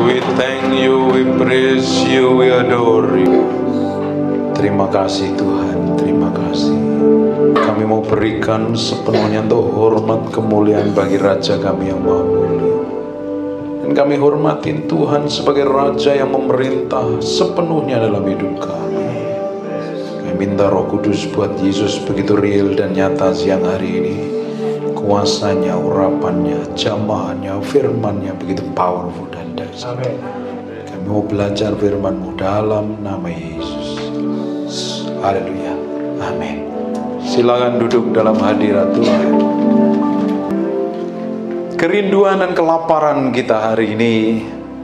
We thank you, we praise you, we adore you. Terima kasih Tuhan, terima kasih. Kami mau berikan sepenuhnya untuk hormat kemuliaan bagi Raja kami yang maha mulia. Dan kami hormatin Tuhan sebagai Raja yang memerintah sepenuhnya dalam hidup kami. Kami minta Roh Kudus buat Yesus begitu real dan nyata siang hari ini. Kuasanya, urapannya, jamahannya, firmannya begitu powerful dan dahsyat. Kami mau belajar firman-Mu dalam nama Yesus. Haleluya. Amin. Silakan duduk dalam hadirat Tuhan. Kerinduan dan kelaparan kita hari ini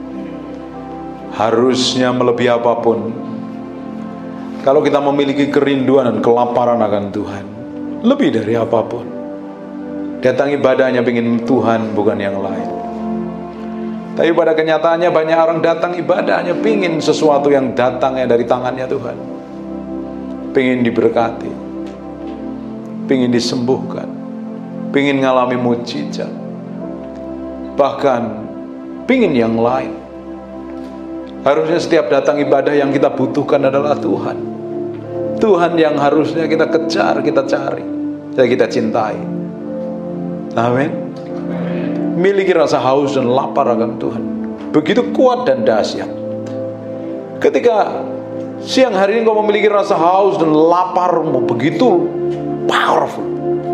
harusnya melebihi apapun. Kalau kita memiliki kerinduan dan kelaparan akan Tuhan, lebih dari apapun. Datang ibadahnya ingin Tuhan, bukan yang lain. Tapi pada kenyataannya banyak orang datang ibadahnya pingin sesuatu yang datangnya dari tangannya Tuhan. Pingin diberkati, pingin disembuhkan, pingin ngalami mujizat, bahkan pingin yang lain. Harusnya setiap datang ibadah yang kita butuhkan adalah Tuhan. Tuhan yang harusnya kita kejar, kita cari, dan kita cintai. Amin. Miliki rasa haus dan lapar akan Tuhan, begitu kuat dan dahsyat. Ketika siang hari ini kau memiliki rasa haus dan laparmu begitu powerful,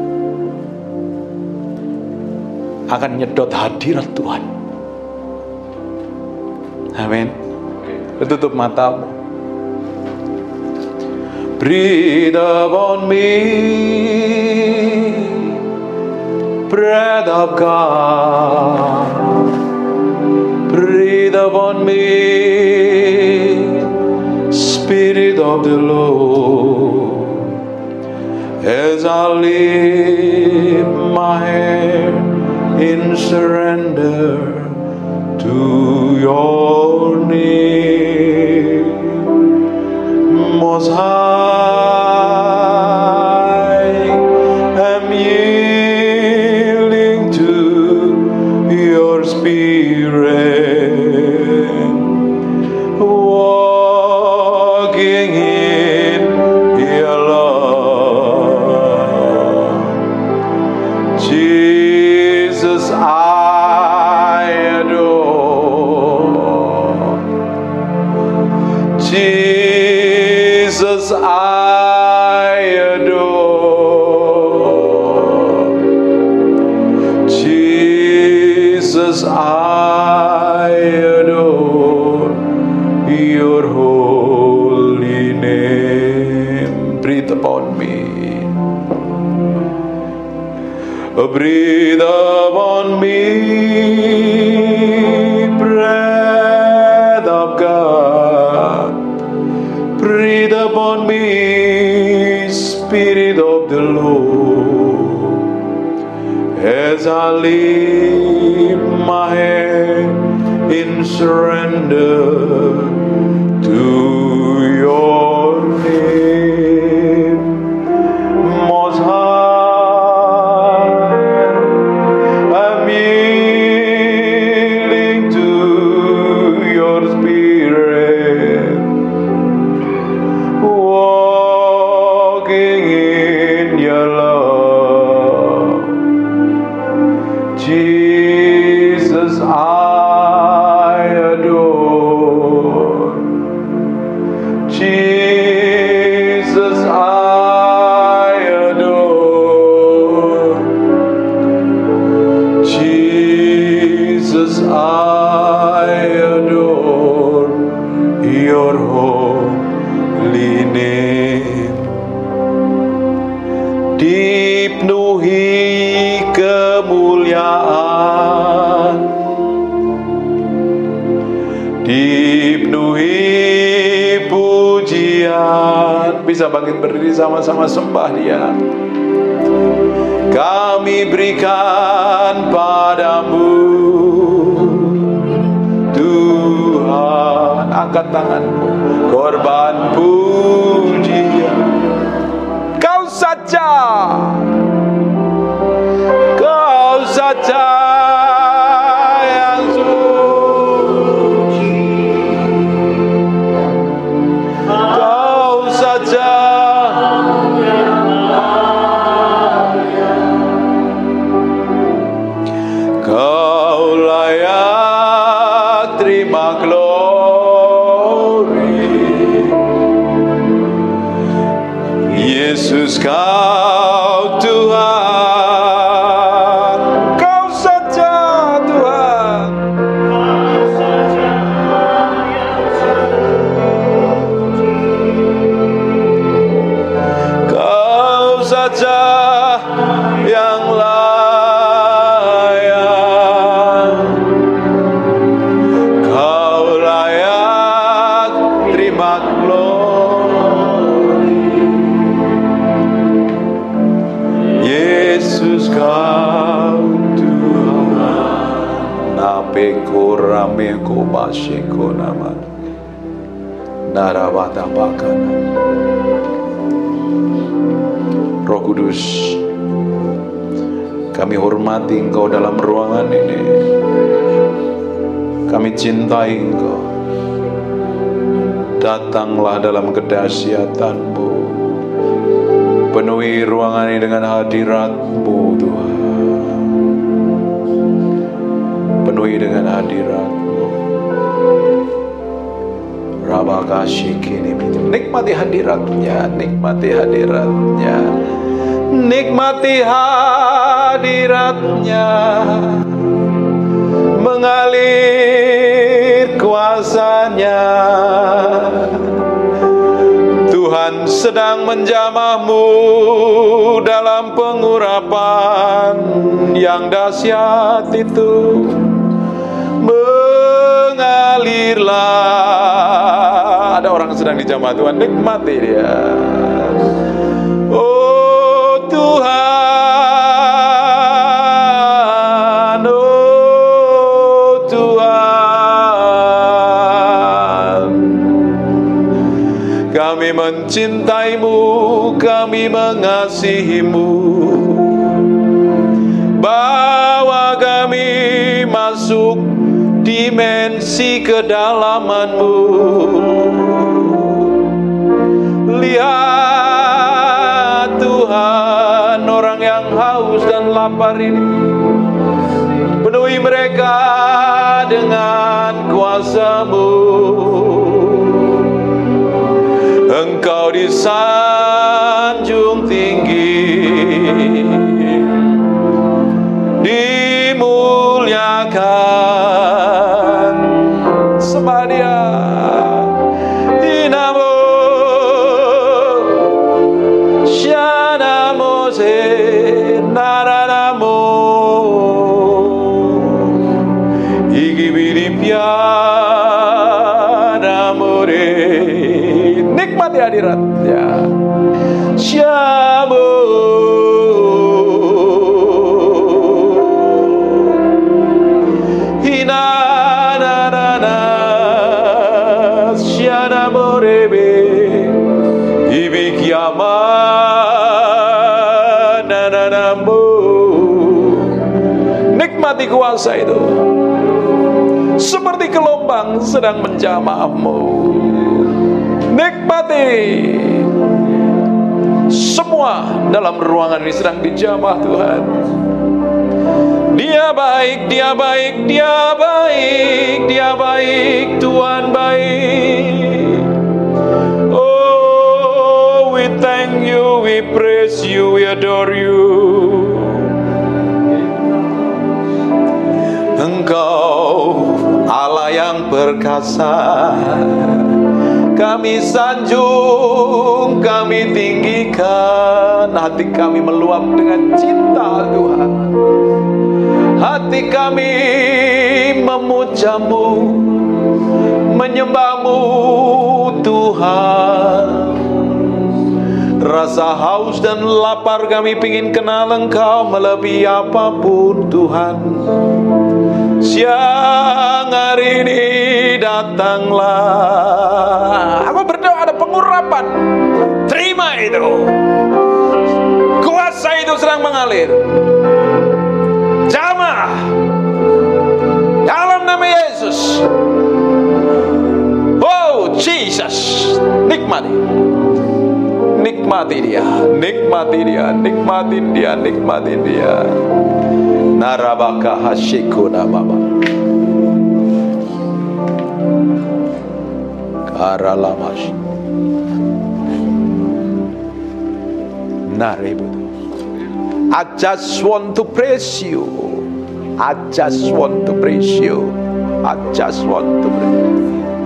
akan nyedot hadirat Tuhan. Amin. Tutup matamu. Breathe upon me, breath of God. Breathe upon me, Spirit of the Lord. As I lift my hand in surrender to your name, Most High, am yielding to your Spirit, walking in your love. Jesus, I adore. Jesus, I adore. Jesus, I adore your holy name. Breathe upon me. Breathe upon me, breath of God. Breathe upon me, Spirit of the Lord. As I lift my hand in surrender to your name, Most High, I'm yielding to your Spirit, walking in your love. Jesus, I adore. Jesus, I adore. Jesus, I adore your holy name. Dipenuhi kemuliaan, dipenuhi pujian. Bisa bangkit berdiri sama-sama sembah Dia. Kami berikan padamu Tuhan. Angkat tanganmu, korban pujian. Kau saja, kau saja yang sungguh Yesus Kau Tuhan, Kau saja Tuhan. Kau saja yang layak, Kau layak terima glory. Yesus Kau Tuhan. Napeko rameko masiko nama narawata bakana. Roh Kudus, kami hormati Engkau dalam ruangan ini. Kami cintai Engkau. Datanglah dalam kedahsyatan-Mu. Penuhi ruangan ini dengan hadirat-Mu, Tuhan. Penuhi dengan hadirat-Mu. Rabakashikini. Nikmati hadirat-Nya, nikmati hadirat-Nya. Nikmati hadirat-Nya, mengalir kuasa-Nya. Tuhan sedang menjamah-Mu dalam pengurapan yang dahsyat itu. Mengalirlah. Ada orang sedang dijamah Tuhan, nikmati dia. Oh Tuhan, oh Tuhan, kami mencintai-Mu, kami mengasihi-Mu. Bawa kami masuk dimensi kedalaman-Mu. Lihat Tuhan, orang yang haus dan lapar ini, penuhi mereka dengan kuasa-Mu. Engkau disanjung tinggi, dimuliakan. Sembah Dia. Dinamo Shanamo se naranamo igibiri pianamore. Nikmati hadirat-Nya. Syamo hinanana syanamorebe ibikyama nananamu. Nikmati kuasa itu, seperti gelombang sedang menjamah-Mu. Nikmati. Semua dalam ruangan ini sedang dijamah Tuhan. Dia baik, Dia baik, Dia baik, Dia baik, Tuhan baik. Oh, we thank You, we praise You, we adore You. Engkau Allah yang perkasa, kami sanjung, kami tinggikan. Hati kami meluap dengan cinta Tuhan. Hati kami memuja-Mu, menyembah-Mu Tuhan. Rasa haus dan lapar kami ingin kenal Engkau melebihi apapun Tuhan. Siang hari ini datanglah. Aku berdoa ada pengurapan. Terima itu. Kuasa itu sedang mengalir. Jamah dalam nama Yesus. Oh Jesus, nikmati. Nikmati Dia, nikmati Dia, nikmati Dia, nikmati Dia. Narabaka hasyikuna baba. Karalamash. I just want to praise you. I just want to praise you. I just want to praise you.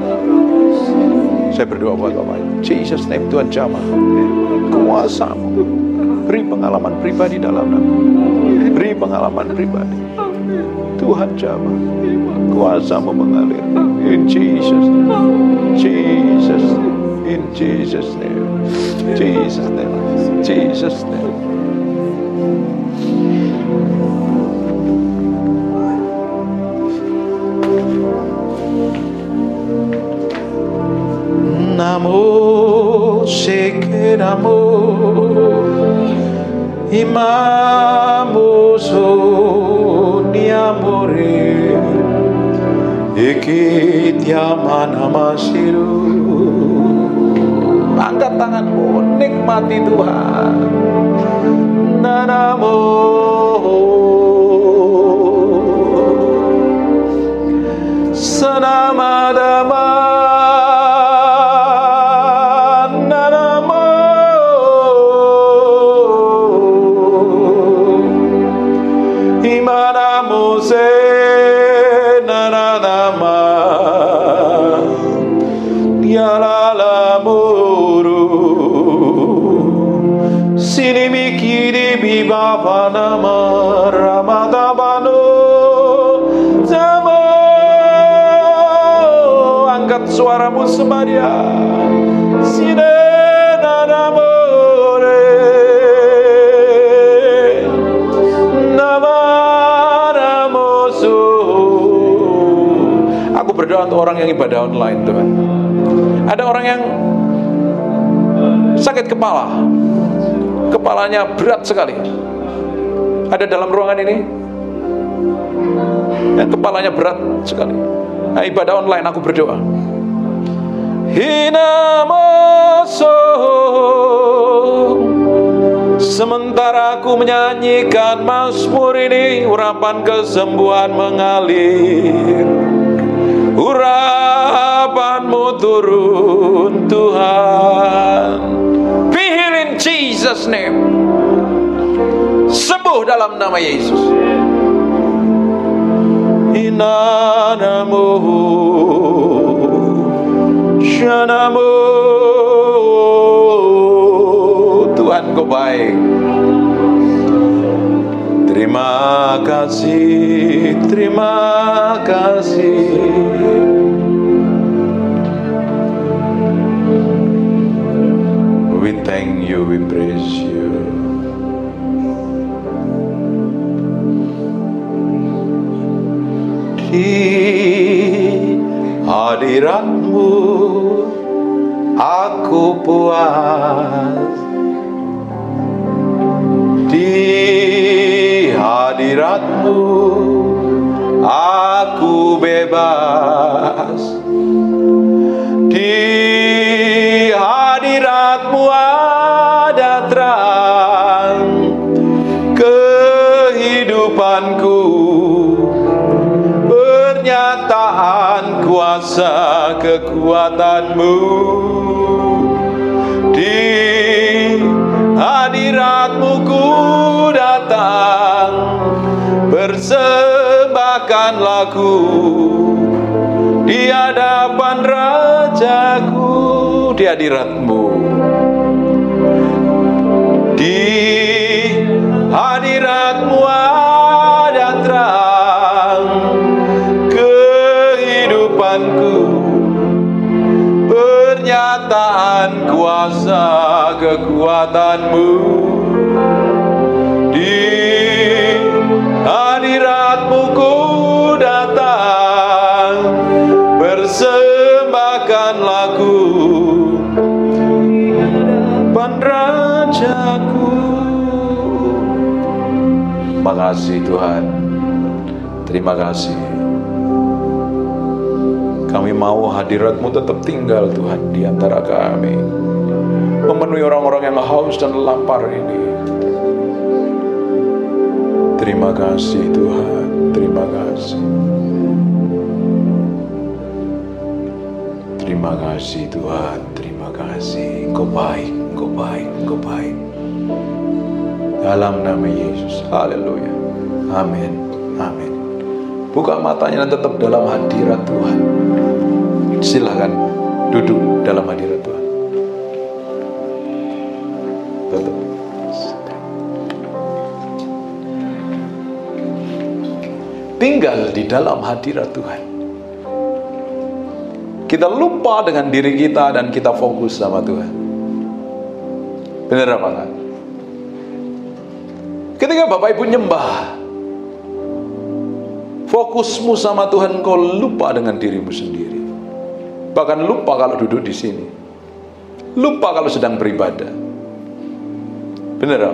Saya berdoa buat Bapak. Jesus name, Tuhan jamah kuasa-Mu. Beri pengalaman pribadi dalam nama. Beri pengalaman pribadi. Tuhan jamah kuasa-Mu mengalir. In Jesus name. Jesus name. In Jesus name. Jesus name. Jesus name. Namo sekeramo imamoso niamore ikitiamanamasiru. Angkat tanganmu, nikmati Tuhan. Namo sanamadama Bavanama Ramadabano Jamo. Angkat suaramu sembahyang. Sinena namore Namaramosu. Aku berdoa untuk orang yang ibadah online, Tuhan. Ada orang yang sakit kepala, kepalanya berat sekali. Ada dalam ruangan ini yang kepalanya berat sekali. Nah, ibadah online aku berdoa. Hinamoso, sementara aku menyanyikan mazmur ini, urapan kesembuhan mengalir. Urapan-Mu turun Tuhan. Be healed in Jesus name. Sembuh dalam nama Yesus. Inanamu Shanamu. Tuhan Kau baik. Terima kasih, terima kasih. We thank you, we praise you. Di hadirat-Mu aku puas. Di hadirat-Mu aku bebas. Di hadirat-Mu ada terang kehidupanku. Pernyataan kuasa kekuatan-Mu. Di hadirat-Mu ku datang, persembahkan lagu di hadapan Rajaku. Di hadirat-Mu, di hadirat-Mu ada terang kehidupanku. Pernyataan kuasa kekuatan-Mu. Di hadirat-Mu ku datang, persembahkan lagu pan Rajaku. Makasih Tuhan, terima kasih. Kami mau hadirat-Mu tetap tinggal Tuhan di antara kami, memenuhi orang-orang yang haus dan lapar ini. Terima kasih Tuhan, terima kasih. Terima kasih Tuhan, terima kasih. Engkau baik, Engkau baik, Engkau baik. Dalam nama Yesus. Haleluya. Amin. Amin. Buka matanya dan tetap dalam hadirat Tuhan. Silakan duduk dalam hadirat Tuhan. Tutup. Tinggal di dalam hadirat Tuhan. Kita lupa dengan diri kita dan kita fokus sama Tuhan. Benar apa enggak? Ketika Bapak Ibu nyembah, fokusmu sama Tuhan, kau lupa dengan dirimu sendiri. Bahkan lupa kalau duduk di sini. Lupa kalau sedang beribadah. Benar apa?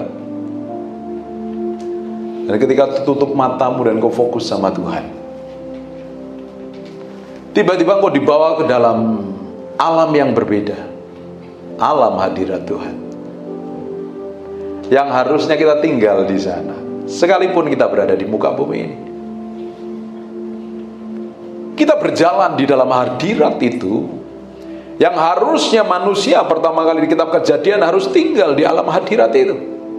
Dan ketika tutup matamu dan kau fokus sama Tuhan, tiba-tiba kau dibawa ke dalam alam yang berbeda. Alam hadirat Tuhan. Yang harusnya kita tinggal di sana, sekalipun kita berada di muka bumi ini. Kita berjalan di dalam hadirat itu, yang harusnya manusia pertama kali di kitab Kejadian harus tinggal di alam hadirat itu.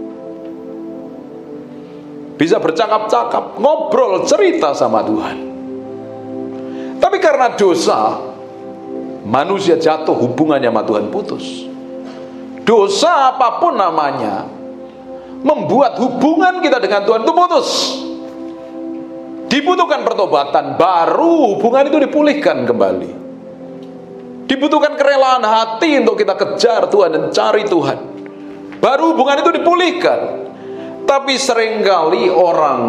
Bisa bercakap-cakap, ngobrol, cerita sama Tuhan. Tapi karena dosa, manusia jatuh, hubungannya sama Tuhan putus. Dosa apapun namanya membuat hubungan kita dengan Tuhan itu putus. Dibutuhkan pertobatan, baru hubungan itu dipulihkan kembali. Dibutuhkan kerelaan hati untuk kita kejar Tuhan dan cari Tuhan, baru hubungan itu dipulihkan. Tapi seringkali orang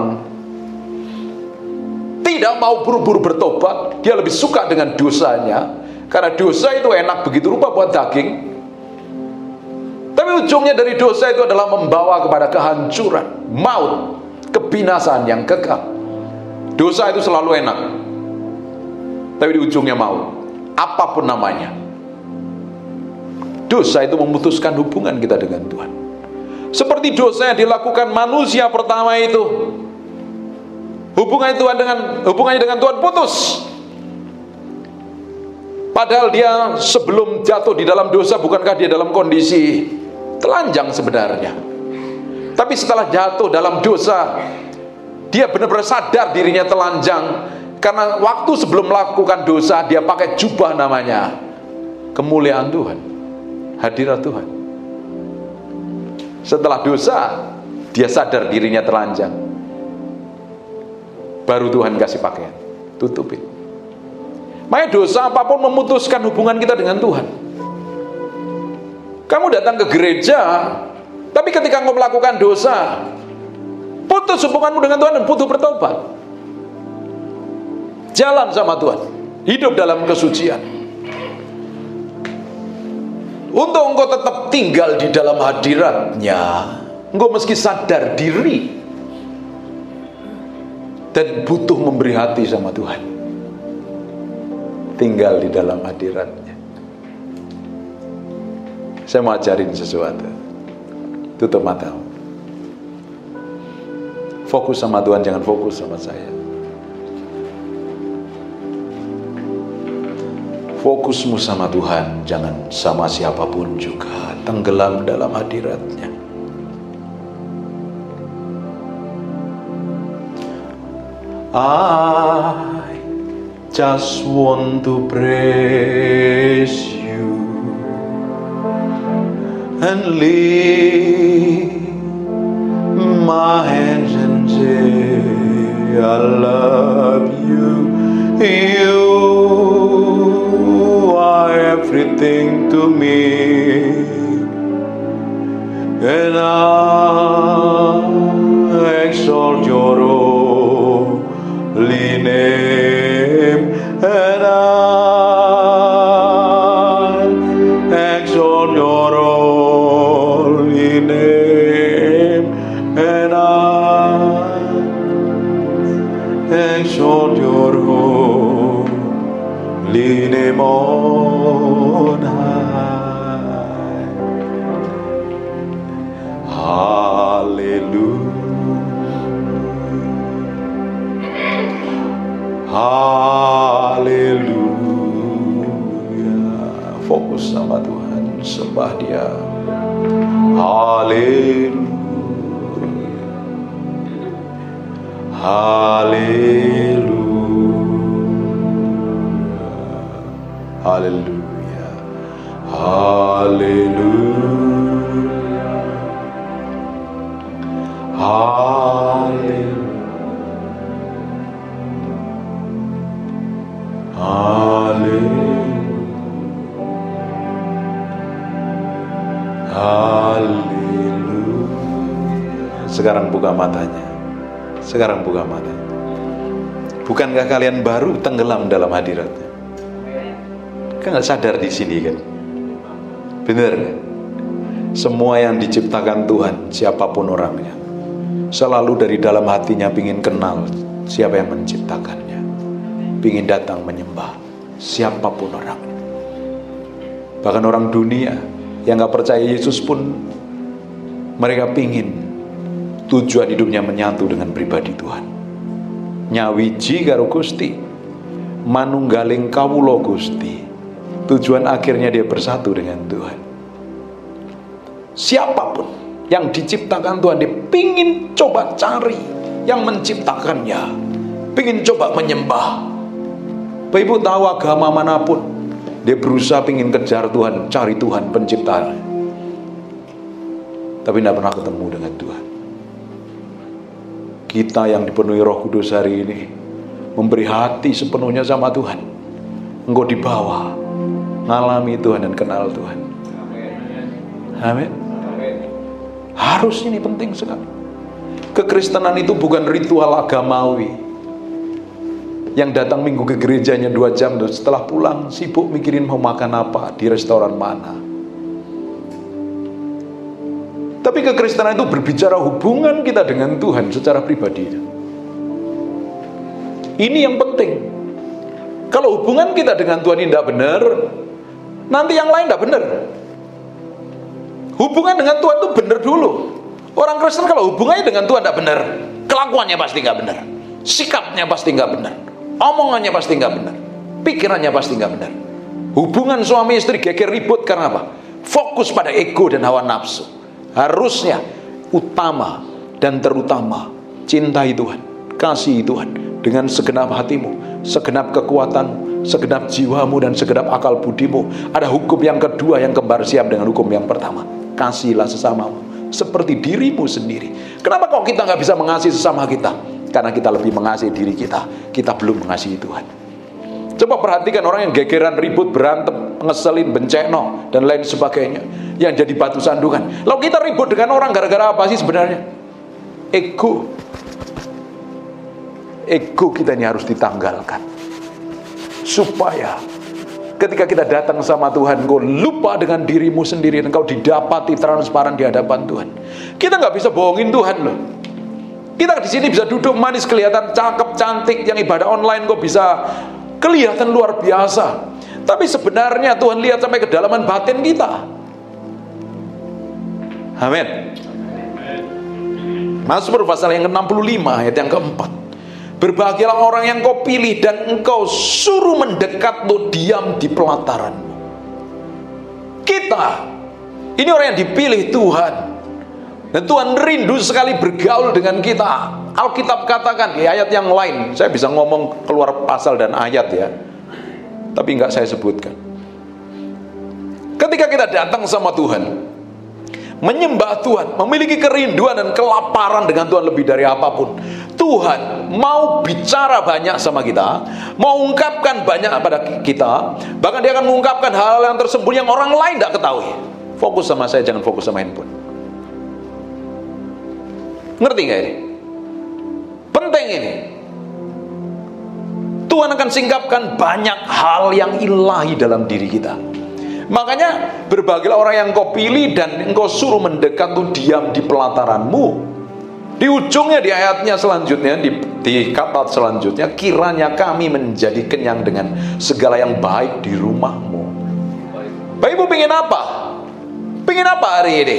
tidak mau buru-buru bertobat. Dia lebih suka dengan dosanya, karena dosa itu enak begitu rupa buat daging. Tapi ujungnya dari dosa itu adalah membawa kepada kehancuran, maut, kebinasaan yang kekal. Dosa itu selalu enak, tapi di ujungnya maut, apapun namanya. Dosa itu memutuskan hubungan kita dengan Tuhan. Seperti dosa yang dilakukan manusia pertama itu, hubungannya dengan Tuhan putus. Padahal dia sebelum jatuh di dalam dosa, bukankah dia dalam kondisi telanjang sebenarnya? Tapi setelah jatuh dalam dosa, dia benar-benar sadar dirinya telanjang. Karena waktu sebelum melakukan dosa, dia pakai jubah namanya kemuliaan Tuhan, hadirat Tuhan. Setelah dosa, dia sadar dirinya telanjang. Baru Tuhan kasih pakaian, tutupin. Makanya dosa apapun memutuskan hubungan kita dengan Tuhan. Kamu datang ke gereja, tapi ketika kamu melakukan dosa, putus hubunganmu dengan Tuhan dan butuh bertobat. Jalan sama Tuhan, hidup dalam kesucian. Untuk engkau tetap tinggal di dalam hadiratnya, engkau mesti sadar diri dan butuh memberi hati sama Tuhan. Tinggal di dalam hadiratnya. Saya mau ajarin sesuatu. Tutup matamu. Fokus sama Tuhan, jangan fokus sama saya. Fokusmu sama Tuhan, jangan sama siapapun juga. Tenggelam dalam hadiratnya. I just want to praise you and lift my hands and say I love you. You are everything to me, and I exalt your holy name, and I exalt your holy name, and I exalt your holy name on high. Hallelujah, hallelujah. Fokus sama Tuhan, sembah Dia. Hallelujah. Haleluya. Haleluya. Haleluya. Haleluya. Haleluya. Haleluya. Sekarang buka matanya. Sekarang buka matanya. Bukankah kalian baru tenggelam dalam hadiratnya? Kan nggak sadar di sini kan? Bener kan? Semua yang diciptakan Tuhan, siapapun orangnya, selalu dari dalam hatinya pingin kenal siapa yang menciptakannya, pingin datang menyembah siapapun orangnya. Bahkan orang dunia yang gak percaya Yesus pun, mereka pingin tujuan hidupnya menyatu dengan pribadi Tuhan. Nyawiji karo Gusti, manunggaling kawula Gusti. Tujuan akhirnya dia bersatu dengan Tuhan. Siapapun yang diciptakan Tuhan, dia pingin coba cari yang menciptakannya, pingin coba menyembah. Bapak Ibu tahu agama manapun, dia berusaha pingin kejar Tuhan, cari Tuhan penciptanya, tapi tidak pernah ketemu dengan Tuhan. Kita yang dipenuhi Roh Kudus hari ini memberi hati sepenuhnya sama Tuhan. Engkau dibawa ngalami Tuhan dan kenal Tuhan. Amin. Harus, ini penting sekali. Kekristenan itu bukan ritual agamawi yang datang minggu ke gerejanya 2 jam, setelah pulang sibuk mikirin mau makan apa, di restoran mana. Tapi kekristenan itu berbicara hubungan kita dengan Tuhan secara pribadi. Ini yang penting. Kalau hubungan kita dengan Tuhan ini tidak benar, nanti yang lain tidak benar. Hubungan dengan Tuhan itu benar dulu. Orang Kristen kalau hubungannya dengan Tuhan tidak benar, kelakuannya pasti nggak benar, sikapnya pasti nggak benar, omongannya pasti nggak benar, pikirannya pasti nggak benar. Hubungan suami istri geger ribut karena apa? Fokus pada ego dan hawa nafsu. Harusnya utama dan terutama cintai Tuhan, kasihi Tuhan dengan segenap hatimu, segenap kekuatanmu, segenap jiwamu, dan segenap akal budimu. Ada hukum yang kedua yang kembar siap dengan hukum yang pertama. Kasihilah sesamamu seperti dirimu sendiri. Kenapa kok kita nggak bisa mengasihi sesama kita? Karena kita lebih mengasihi diri kita. Kita belum mengasihi Tuhan. Coba perhatikan orang yang gegeran, ribut, berantem, ngeselin, bencekno, dan lain sebagainya, yang jadi batu sandungan. Lalu kita ribut dengan orang gara-gara apa sih sebenarnya? Ego. Ego kita ini harus ditanggalkan, supaya ketika kita datang sama Tuhan, kau lupa dengan dirimu sendiri, dan kau didapati transparan di hadapan Tuhan. Kita nggak bisa bohongin Tuhan loh. Kita di sini bisa duduk manis, kelihatan cakep, cantik, yang ibadah online kok bisa kelihatan luar biasa. Tapi sebenarnya Tuhan lihat sampai kedalaman batin kita. Amin. Mazmur pasal yang ke-65 ayat yang keempat. Berbahagialah orang yang kau pilih dan engkau suruh mendekat untuk diam di pelataranmu. Kita ini orang yang dipilih Tuhan, dan Tuhan rindu sekali bergaul dengan kita. Alkitab katakan di ayat yang lain, saya bisa ngomong keluar pasal dan ayat ya, tapi enggak saya sebutkan. Ketika kita datang sama Tuhan, menyembah Tuhan, memiliki kerinduan dan kelaparan dengan Tuhan lebih dari apapun, Tuhan mau bicara banyak sama kita, mau ungkapkan banyak pada kita. Bahkan dia akan mengungkapkan hal-hal yang tersembunyi yang orang lain tidak ketahui. Fokus sama saya, jangan fokus sama handphone. Ngerti gak ini? Penting ini. Tuhan akan singkapkan banyak hal yang ilahi dalam diri kita. Makanya berbahagialah orang yang kau pilih dan engkau suruh mendekat untuk diam di pelataranmu. Di ujungnya, di ayatnya selanjutnya, di kata selanjutnya, kiranya kami menjadi kenyang dengan segala yang baik di rumahmu. Bapak Ibu pengen apa? Pengen apa hari ini?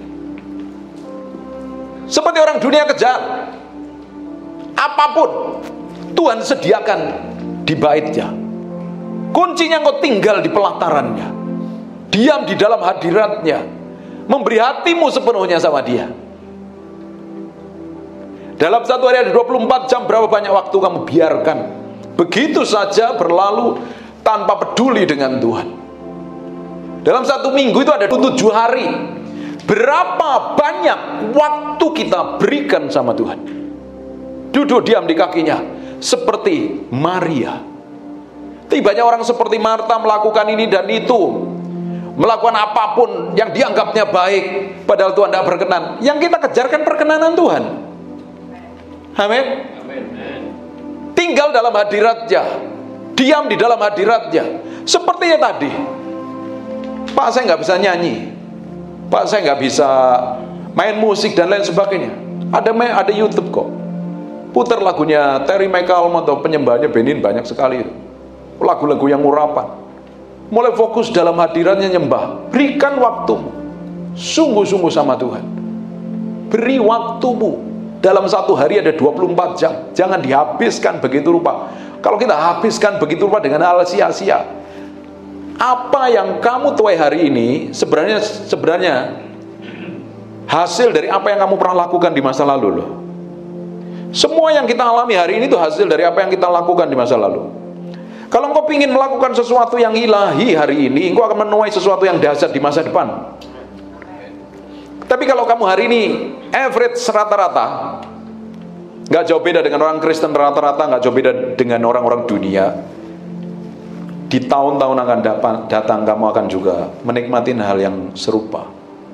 Seperti orang dunia kejar, apapun Tuhan sediakan di baitnya. Kuncinya engkau tinggal di pelatarannya, diam di dalam hadiratnya, memberi hatimu sepenuhnya sama dia. Dalam satu hari ada 24 jam, berapa banyak waktu kamu biarkan begitu saja berlalu tanpa peduli dengan Tuhan? Dalam satu minggu itu ada 7 hari. Berapa banyak waktu kita berikan sama Tuhan? Duduk diam di kakinya seperti Maria. Banyak orang seperti Marta melakukan ini dan itu, melakukan apapun yang dianggapnya baik, padahal Tuhan tidak berkenan. Yang kita kejarkan perkenanan Tuhan. Amin. Tinggal dalam hadiratnya, diam di dalam hadiratnya. Sepertinya tadi, Pak, saya nggak bisa nyanyi, Pak, saya nggak bisa main musik dan lain sebagainya. Ada YouTube kok. Putar lagunya Terry McCallum atau penyembahnya Benin, banyak sekali itu. Lagu-lagu yang urapan. Mulai fokus dalam hadiratnya nyembah. Berikan waktumu sungguh-sungguh sama Tuhan. Beri waktumu. Dalam satu hari ada 24 jam. Jangan dihabiskan begitu rupa. Kalau kita habiskan begitu rupa dengan hal sia-sia, apa yang kamu tuai hari ini sebenarnya hasil dari apa yang kamu pernah lakukan di masa lalu loh. Semua yang kita alami hari ini itu hasil dari apa yang kita lakukan di masa lalu. Kalau engkau ingin melakukan sesuatu yang ilahi hari ini, engkau akan menuai sesuatu yang dahsyat di masa depan. Tapi kalau kamu hari ini average rata-rata, nggak jauh beda dengan orang Kristen rata-rata, nggak jauh beda dengan orang-orang dunia, di tahun-tahun akan datang kamu akan juga menikmati hal yang serupa.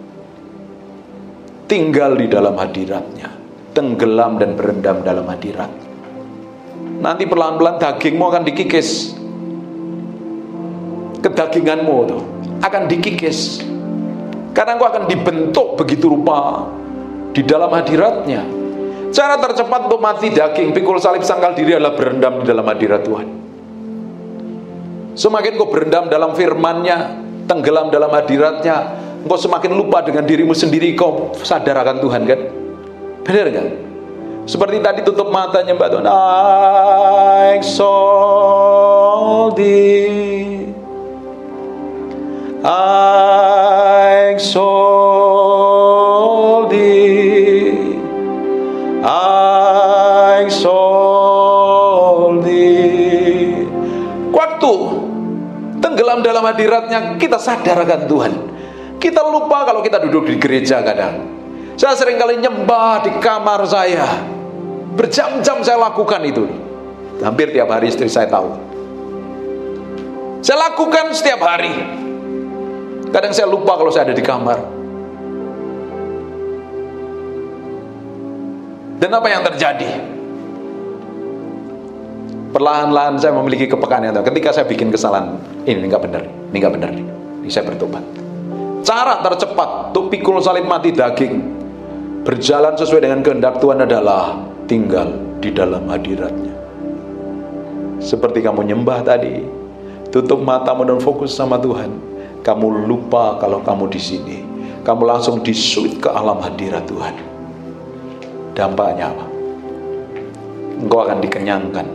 Tinggal di dalam hadiratnya, tenggelam dan berendam dalam hadirat. Nanti pelan-pelan dagingmu akan dikikis. Kedaginganmu tuh akan dikikis. Karena engkau akan dibentuk begitu rupa di dalam hadiratnya. Cara tercepat untuk mati daging, pikul salib, sangkal diri adalah berendam di dalam hadirat Tuhan. Semakin kau berendam dalam firman-Nya, tenggelam dalam hadiratnya, engkau semakin lupa dengan dirimu sendiri, kau sadar akan Tuhan kan? Benar kan? Seperti tadi tutup mata nyembah Tuhan. I exalt thee, I exalt thee, I exalt thee. Waktu tenggelam dalam hadiratnya, kita sadar akan Tuhan. Kita lupa kalau kita duduk di gereja kadang. Saya sering kali nyembah di kamar saya, berjam-jam saya lakukan itu. Hampir tiap hari istri saya tahu. Saya lakukan setiap hari. Kadang saya lupa kalau saya ada di kamar. Dan apa yang terjadi? Perlahan-lahan saya memiliki kepekaan yang tahu. Ketika saya bikin kesalahan, ini nggak benar, ini nggak benar, ini saya bertobat. Cara tercepat untuk pikul salib mati daging, berjalan sesuai dengan kehendak Tuhan adalah tinggal di dalam hadiratnya. Seperti kamu nyembah tadi, tutup matamu dan fokus sama Tuhan. Kamu lupa kalau kamu di sini. Kamu langsung disuit ke alam hadirat Tuhan. Dampaknya apa? Engkau akan dikenyangkan.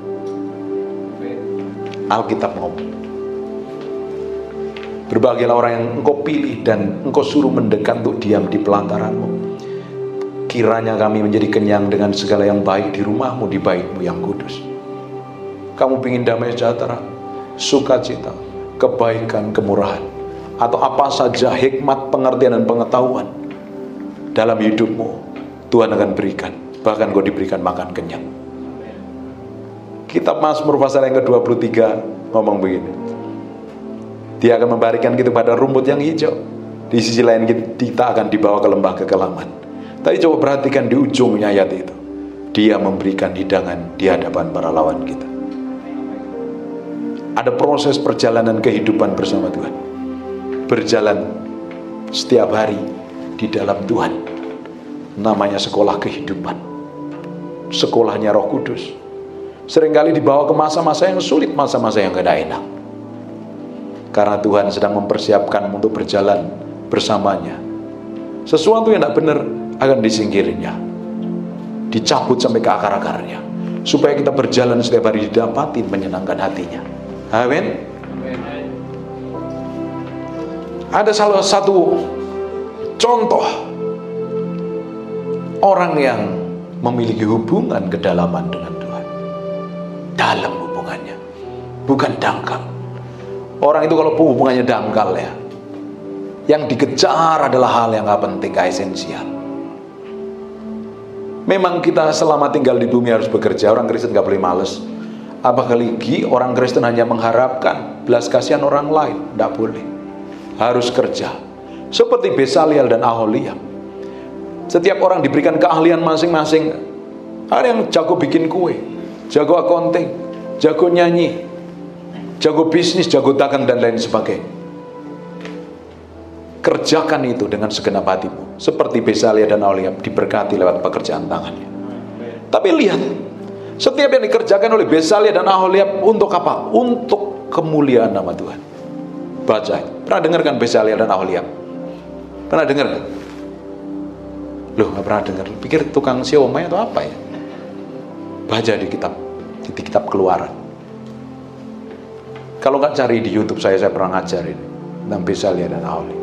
Alkitab ngomong, berbahagialah orang yang engkau pilih dan engkau suruh mendekat untuk diam di pelantaranmu. Kiranya kami menjadi kenyang dengan segala yang baik di rumahmu, di baitmu yang kudus. Kamu ingin damai sejahtera, sukacita, kebaikan, kemurahan, atau apa saja hikmat, pengertian, dan pengetahuan dalam hidupmu, Tuhan akan berikan. Bahkan kau diberikan makan kenyang. Kitab Mazmur pasal yang ke-23 ngomong begini, Dia akan memberikan kita pada rumput yang hijau. Di sisi lain kita akan dibawa ke lembah kekelaman. Tapi coba perhatikan di ujungnya ayat itu, Dia memberikan hidangan di hadapan para lawan kita. Ada proses perjalanan kehidupan bersama Tuhan. Berjalan setiap hari di dalam Tuhan. Namanya sekolah kehidupan. Sekolahnya Roh Kudus. Seringkali dibawa ke masa-masa yang sulit, masa-masa yang tidak enak. Karena Tuhan sedang mempersiapkan untuk berjalan bersamanya. Sesuatu yang tidak benar akan disingkirnya, dicabut sampai ke akar-akarnya, supaya kita berjalan setiap hari didapati menyenangkan hatinya. Amin. Ada salah satu contoh orang yang memiliki hubungan kedalaman dengan Tuhan. Dalam hubungannya, bukan dangkal. Orang itu kalau hubungannya dangkal ya, yang dikejar adalah hal yang gak penting, gak esensial. Memang kita selama tinggal di bumi harus bekerja. Orang Kristen gak boleh males. Apalagi orang Kristen hanya mengharapkan belas kasihan orang lain. Tidak boleh. Harus kerja. Seperti Besaliel dan Aholiab. Setiap orang diberikan keahlian masing-masing. Ada yang jago bikin kue, jago accounting, jago nyanyi, jago bisnis, jago dagang, dan lain sebagainya. Kerjakan itu dengan segenap hatimu. Seperti Besaliel dan Aholiab diberkati lewat pekerjaan tangannya. Tapi lihat, setiap yang dikerjakan oleh Besaliel dan Aholiab untuk apa? Untuk kemuliaan nama Tuhan. Baca. Pernah dengarkan Besaliel dan Aholiab? Pernah dengar? Loh, gak pernah dengar. Pikir tukang siomay atau apa ya? Baca di kitab Keluaran. Kalau nggak cari di YouTube, saya pernah ngajarin tentang Besaliel dan Aholiab.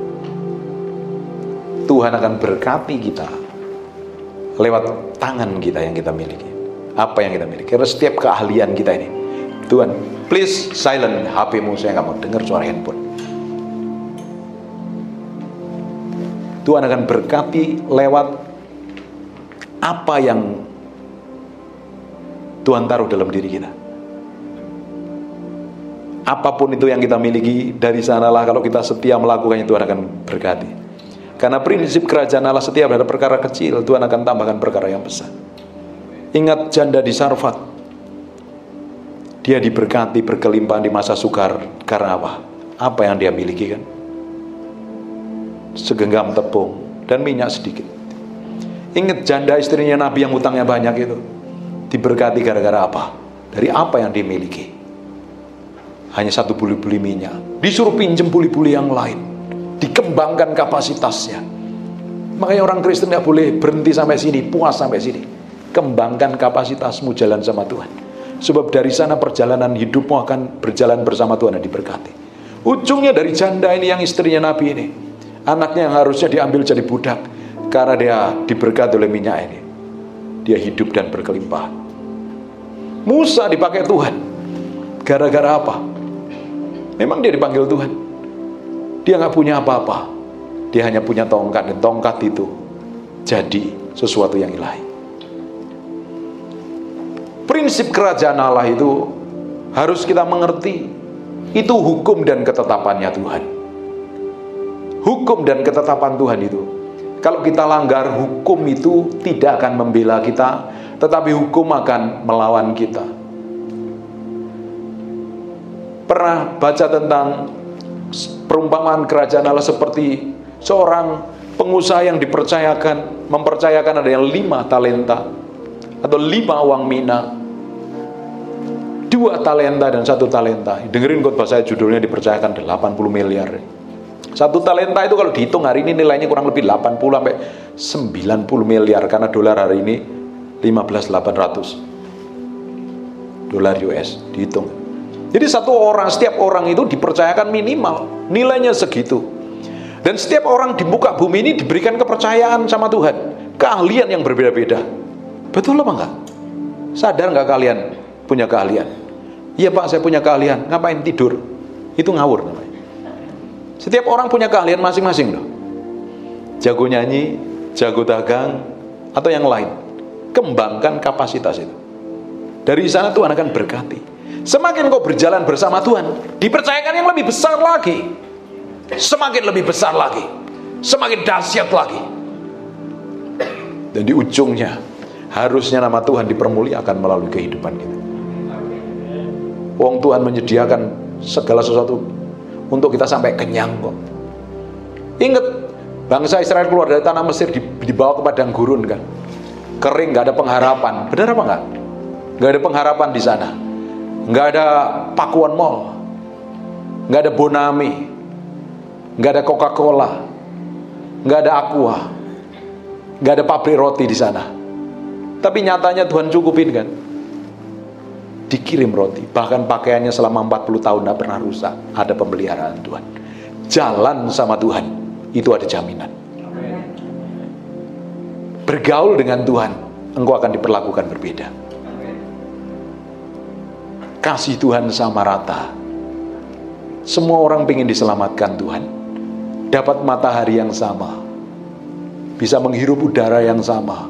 Tuhan akan berkati kita lewat tangan kita yang kita miliki. Apa yang kita miliki? Karena setiap keahlian kita ini, Tuhan, please silent HP-mu, saya nggak mau dengar suara handphone. Tuhan akan berkati lewat apa yang Tuhan taruh dalam diri kita. Apapun itu yang kita miliki, dari sanalah kalau kita setia melakukannya, Tuhan akan berkati. Karena prinsip kerajaan Allah, setiap ada perkara kecil, Tuhan akan tambahkan perkara yang besar. Ingat janda di Sarfat. Dia diberkati berkelimpahan di masa sukar. Karena apa? Apa yang dia miliki kan? Segenggam tepung dan minyak sedikit. Ingat janda istrinya Nabi yang hutangnya banyak itu. Diberkati gara-gara apa? Dari apa yang dimiliki. Hanya satu buli-buli minyak. Disuruh pinjem buli-buli yang lain. Dikembangkan kapasitasnya. Makanya orang Kristen tidak boleh berhenti sampai sini, puas sampai sini. Kembangkan kapasitasmu jalan sama Tuhan. Sebab dari sana perjalanan hidupmu akan berjalan bersama Tuhan dan diberkati. Ujungnya dari janda ini yang istrinya Nabi ini. Anaknya yang harusnya diambil jadi budak. Karena dia diberkati oleh minyak ini. Dia hidup dan berkelimpahan. Musa dipakai Tuhan. Gara-gara apa? Memang dia dipanggil Tuhan. Dia nggak punya apa-apa. Dia hanya punya tongkat. Dan tongkat itu jadi sesuatu yang ilahi. Prinsip kerajaan Allah itu harus kita mengerti. Itu hukum dan ketetapannya Tuhan. Hukum dan ketetapan Tuhan itu, kalau kita langgar, hukum itu tidak akan membela kita, tetapi hukum akan melawan kita. Pernah baca tentang perumpamaan kerajaan Allah seperti seorang pengusaha yang mempercayakan ada yang 5 talenta atau 5 uang mina, 2 talenta dan 1 talenta. Dengerin khotbah saya, judulnya dipercayakan 80 miliar. 1 talenta itu kalau dihitung hari ini nilainya kurang lebih 80 sampai 90 miliar, karena dolar hari ini 15.800 dolar US dihitung. Jadi setiap orang itu dipercayakan minimal nilainya segitu. Dan setiap orang di muka bumi ini diberikan kepercayaan sama Tuhan, keahlian yang berbeda-beda. Betul apa enggak? Sadar enggak kalian punya keahlian? Iya Pak, saya punya keahlian. Ngapain tidur? Itu ngawur namanya. Setiap orang punya keahlian masing-masing loh. Jago nyanyi, jago dagang, atau yang lain. Kembangkan kapasitas itu. Dari sana Tuhan akan berkati. Semakin kau berjalan bersama Tuhan, dipercayakan yang lebih besar lagi. Semakin lebih besar lagi. Semakin dahsyat lagi. Dan di ujungnya, harusnya nama Tuhan dipermuliakan melalui kehidupan kita. Wong Tuhan menyediakan segala sesuatu untuk kita sampai kenyang kok. Ingat, bangsa Israel keluar dari tanah Mesir dibawa ke padang gurun kan. Kering, gak ada pengharapan. Benar apa enggak? Gak ada pengharapan di sana. Gak ada Pakuan Mall. Gak ada Bonami. Gak ada Coca-Cola. Gak ada Aqua. Gak ada pabrik roti di sana. Tapi nyatanya Tuhan cukupin kan. Dikirim roti. Bahkan pakaiannya selama 40 tahun gak pernah rusak. Ada pemeliharaan Tuhan. Jalan sama Tuhan, itu ada jaminan. Bergaul dengan Tuhan, engkau akan diperlakukan berbeda. Kasih Tuhan sama rata. Semua orang ingin diselamatkan Tuhan. Dapat matahari yang sama, bisa menghirup udara yang sama,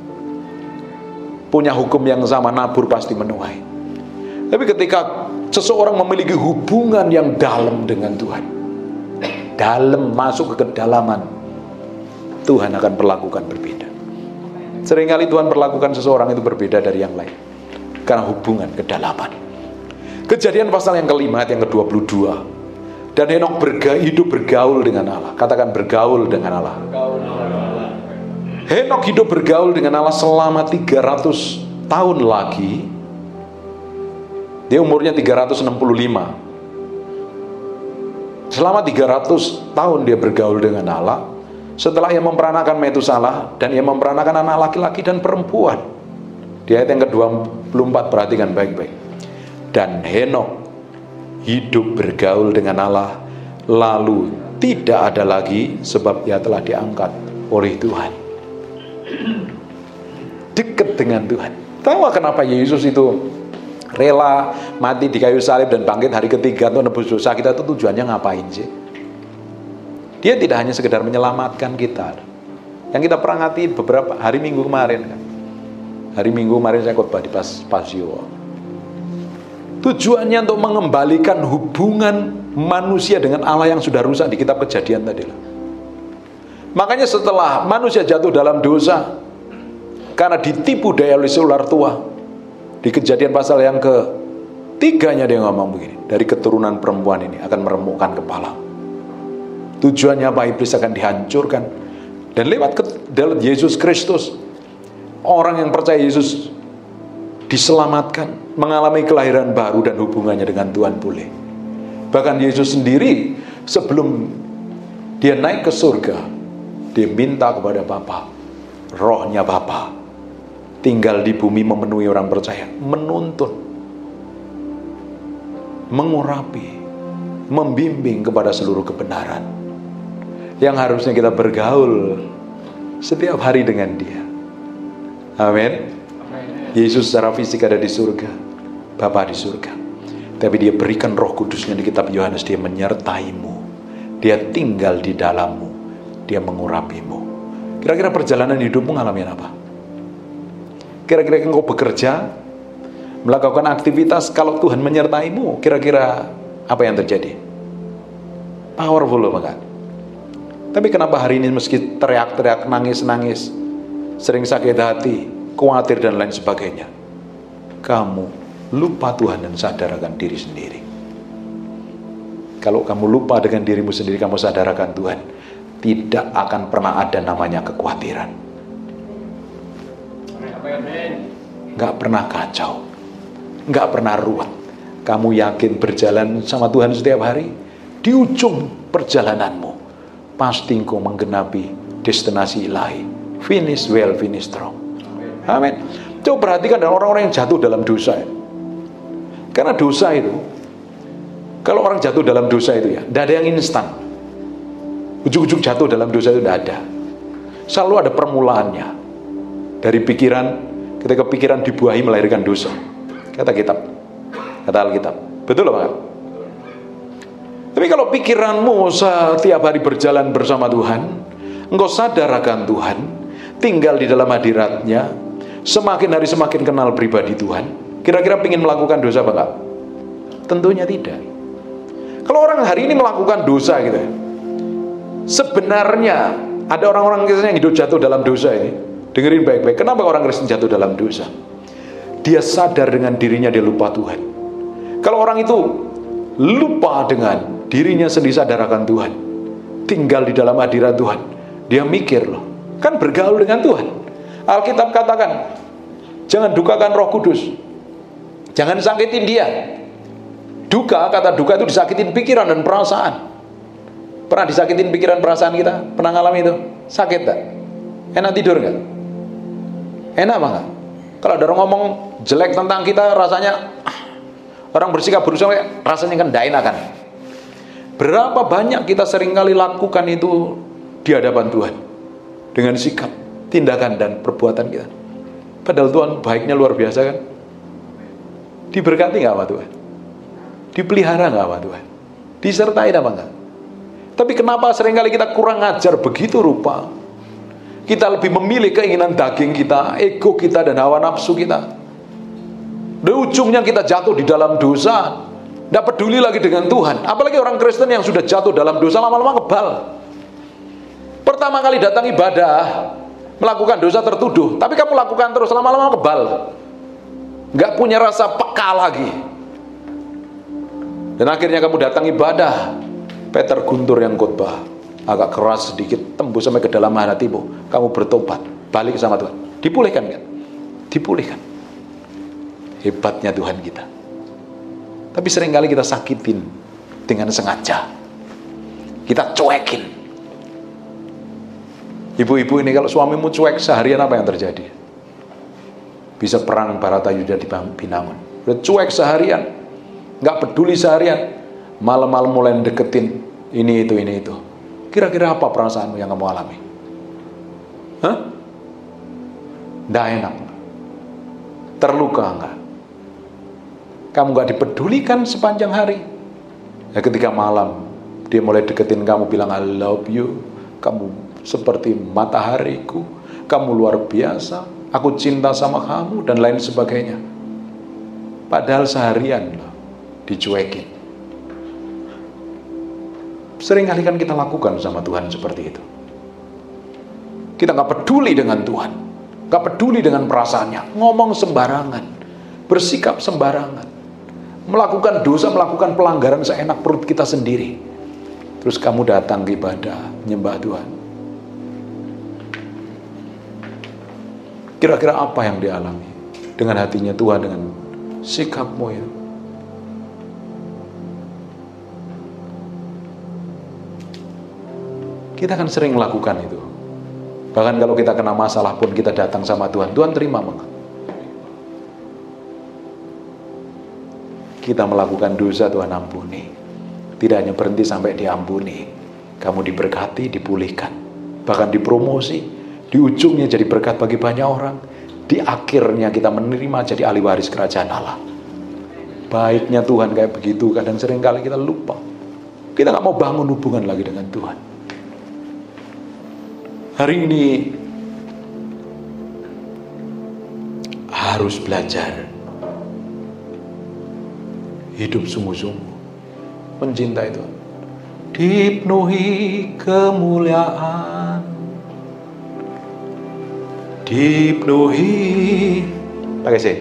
punya hukum yang sama, nabur pasti menuai. Tapi ketika seseorang memiliki hubungan yang dalam dengan Tuhan, dalam, masuk ke kedalaman, Tuhan akan perlakukan berbeda. Seringkali Tuhan perlakukan seseorang itu berbeda dari yang lain karena hubungan kedalaman. Kejadian pasal yang kelima, yang ke-22. Dan Henok hidup bergaul dengan Allah. Katakan bergaul dengan Allah. Henok hidup bergaul dengan Allah selama 300 tahun lagi. Dia umurnya 365. Selama 300 tahun dia bergaul dengan Allah. Setelah ia memperanakan Metusalah, dan ia memperanakan anak laki-laki dan perempuan. Di ayat yang ke-24, perhatikan baik-baik. Dan Henok hidup bergaul dengan Allah, lalu tidak ada lagi, sebab ia telah diangkat oleh Tuhan. Dekat dengan Tuhan. Tahu kenapa Yesus itu rela mati di kayu salib dan bangkit hari ketiga untuk nebus dosa kita? Itu tujuannya ngapain sih? Dia tidak hanya sekedar menyelamatkan kita. Yang kita perangati beberapa hari Minggu kemarin kan. Hari Minggu kemarin saya khotbah di Pasio. Tujuannya untuk mengembalikan hubungan manusia dengan Allah yang sudah rusak di kitab Kejadian tadi. Makanya setelah manusia jatuh dalam dosa karena ditipu daya oleh ular tua, di Kejadian pasal yang ke-3 dia ngomong begini, dari keturunan perempuan ini akan meremukkan kepala. Tujuannya apa? Iblis akan dihancurkan. Dan lewat Yesus Kristus, orang yang percaya Yesus diselamatkan, mengalami kelahiran baru dan hubungannya dengan Tuhan pulih. Bahkan Yesus sendiri sebelum dia naik ke surga, dia minta kepada Bapa, rohnya Bapa tinggal di bumi memenuhi orang percaya, menuntun, mengurapi, membimbing kepada seluruh kebenaran yang harusnya kita bergaul setiap hari dengan dia. Amin. Yesus secara fisik ada di surga, Bapa di surga. Tapi dia berikan Roh Kudusnya di kitab Yohanes, dia menyertaimu, dia tinggal di dalammu, dia mengurapimu. Kira-kira perjalanan hidupmu ngalamin apa? Kira-kira engkau bekerja, melakukan aktivitas, kalau Tuhan menyertaimu, kira-kira apa yang terjadi? Powerful loh enggak? Tapi kenapa hari ini meski teriak-teriak, nangis-nangis, sering sakit hati, khawatir dan lain sebagainya, kamu lupa Tuhan dan sadar akan diri sendiri? Kalau kamu lupa dengan dirimu sendiri, kamu sadar akan Tuhan, tidak akan pernah ada namanya kekhawatiran. Nggak pernah kacau, nggak pernah ruwet. Kamu yakin berjalan sama Tuhan setiap hari, di ujung perjalananmu pasti engkau menggenapi destinasi ilahi. Finish well, finish strong. Amin. Coba perhatikan orang-orang yang jatuh dalam dosa. Karena dosa itu, kalau orang jatuh dalam dosa itu ya, tidak ada yang instan. Ujuk-ujuk jatuh dalam dosa itu tidak ada. Selalu ada permulaannya. Dari pikiran, ketika pikiran dibuahi melahirkan dosa. Kata kitab, kata Alkitab. Betul Pak? Tapi kalau pikiranmu setiap hari berjalan bersama Tuhan, engkau sadar akan Tuhan, tinggal di dalam hadiratnya, semakin hari semakin kenal pribadi Tuhan, kira-kira ingin melakukan dosa apa enggak? Tentunya tidak. Kalau orang hari ini melakukan dosa gitu, sebenarnya ada orang-orang Kristen yang hidup jatuh dalam dosa ini. Dengerin baik-baik, kenapa orang Kristen jatuh dalam dosa? Dia sadar dengan dirinya dia lupa Tuhan. Kalau orang itu lupa dengan dirinya sendiri, sadar akan Tuhan, tinggal di dalam hadirat Tuhan, dia mikir loh, kan bergaul dengan Tuhan. Alkitab katakan, jangan dukakan Roh Kudus, jangan sakitin dia. Duka, kata duka itu disakitin pikiran dan perasaan. Pernah disakitin pikiran perasaan kita? Pernah ngalami itu? Sakit tak? Enak tidur gak? Enak apa gak? Kalau ada orang ngomong jelek tentang kita, rasanya orang bersikap berusaha, rasanya kan tidak enakan. Berapa banyak kita seringkali lakukan itu di hadapan Tuhan dengan sikap, tindakan dan perbuatan kita. Padahal Tuhan baiknya luar biasa kan? Diberkati nggak sama Tuhan? Dipelihara nggak sama Tuhan? Disertai apa enggak? Tapi kenapa seringkali kita kurang ajar begitu rupa? Kita lebih memilih keinginan daging kita, ego kita, dan hawa nafsu kita. Di ujungnya kita jatuh di dalam dosa, tidak peduli lagi dengan Tuhan. Apalagi orang Kristen yang sudah jatuh dalam dosa, lama-lama kebal. Pertama kali datang ibadah, melakukan dosa tertuduh, tapi kamu lakukan terus, lama-lama kebal. Nggak punya rasa peka lagi. Dan akhirnya kamu datang ibadah, Peter Guntur yang khotbah, agak keras sedikit, tembus sampai ke dalam hatimu. Kamu bertobat, balik sama Tuhan. Dipulihkan kan? Dipulihkan. Hebatnya Tuhan kita. Tapi seringkali kita sakitin dengan sengaja. Kita cuekin. Ibu-ibu ini kalau suamimu cuek seharian, apa yang terjadi? Bisa perang Baratayuda di Binangun. Udah cuek seharian, nggak peduli seharian, malam-malam mulai deketin ini itu. Kira-kira apa perasaanmu yang kamu alami? Hah? Nggak enak. Terluka enggak? Kamu nggak dipedulikan sepanjang hari. Ya, ketika malam dia mulai deketin kamu, bilang I love you, kamu seperti matahariku, kamu luar biasa, aku cinta sama kamu, dan lain sebagainya. Padahal seharian loh dicuekin. Seringkali kan kita lakukan sama Tuhan seperti itu. Kita nggak peduli dengan Tuhan, nggak peduli dengan perasaannya, ngomong sembarangan, bersikap sembarangan, melakukan dosa, melakukan pelanggaran seenak perut kita sendiri. Terus kamu datang ke ibadah, nyembah Tuhan. Kira-kira apa yang dialami dengan hatinya Tuhan, dengan sikapmu itu? Kita kan sering melakukan itu. Bahkan kalau kita kena masalah pun kita datang sama Tuhan. Tuhan terima banget. Kita melakukan dosa, Tuhan ampuni. Tidak hanya berhenti sampai diampuni, kamu diberkati, dipulihkan, bahkan dipromosi, di ujungnya jadi berkat bagi banyak orang, di akhirnya kita menerima jadi ahli waris kerajaan Allah. Baiknya Tuhan kayak begitu. Kadang seringkali kita lupa, kita nggak mau bangun hubungan lagi dengan Tuhan. Hari ini harus belajar hidup sungguh-sungguh mencintai Tuhan, dipenuhi kemuliaan, dipenuhi pakai sih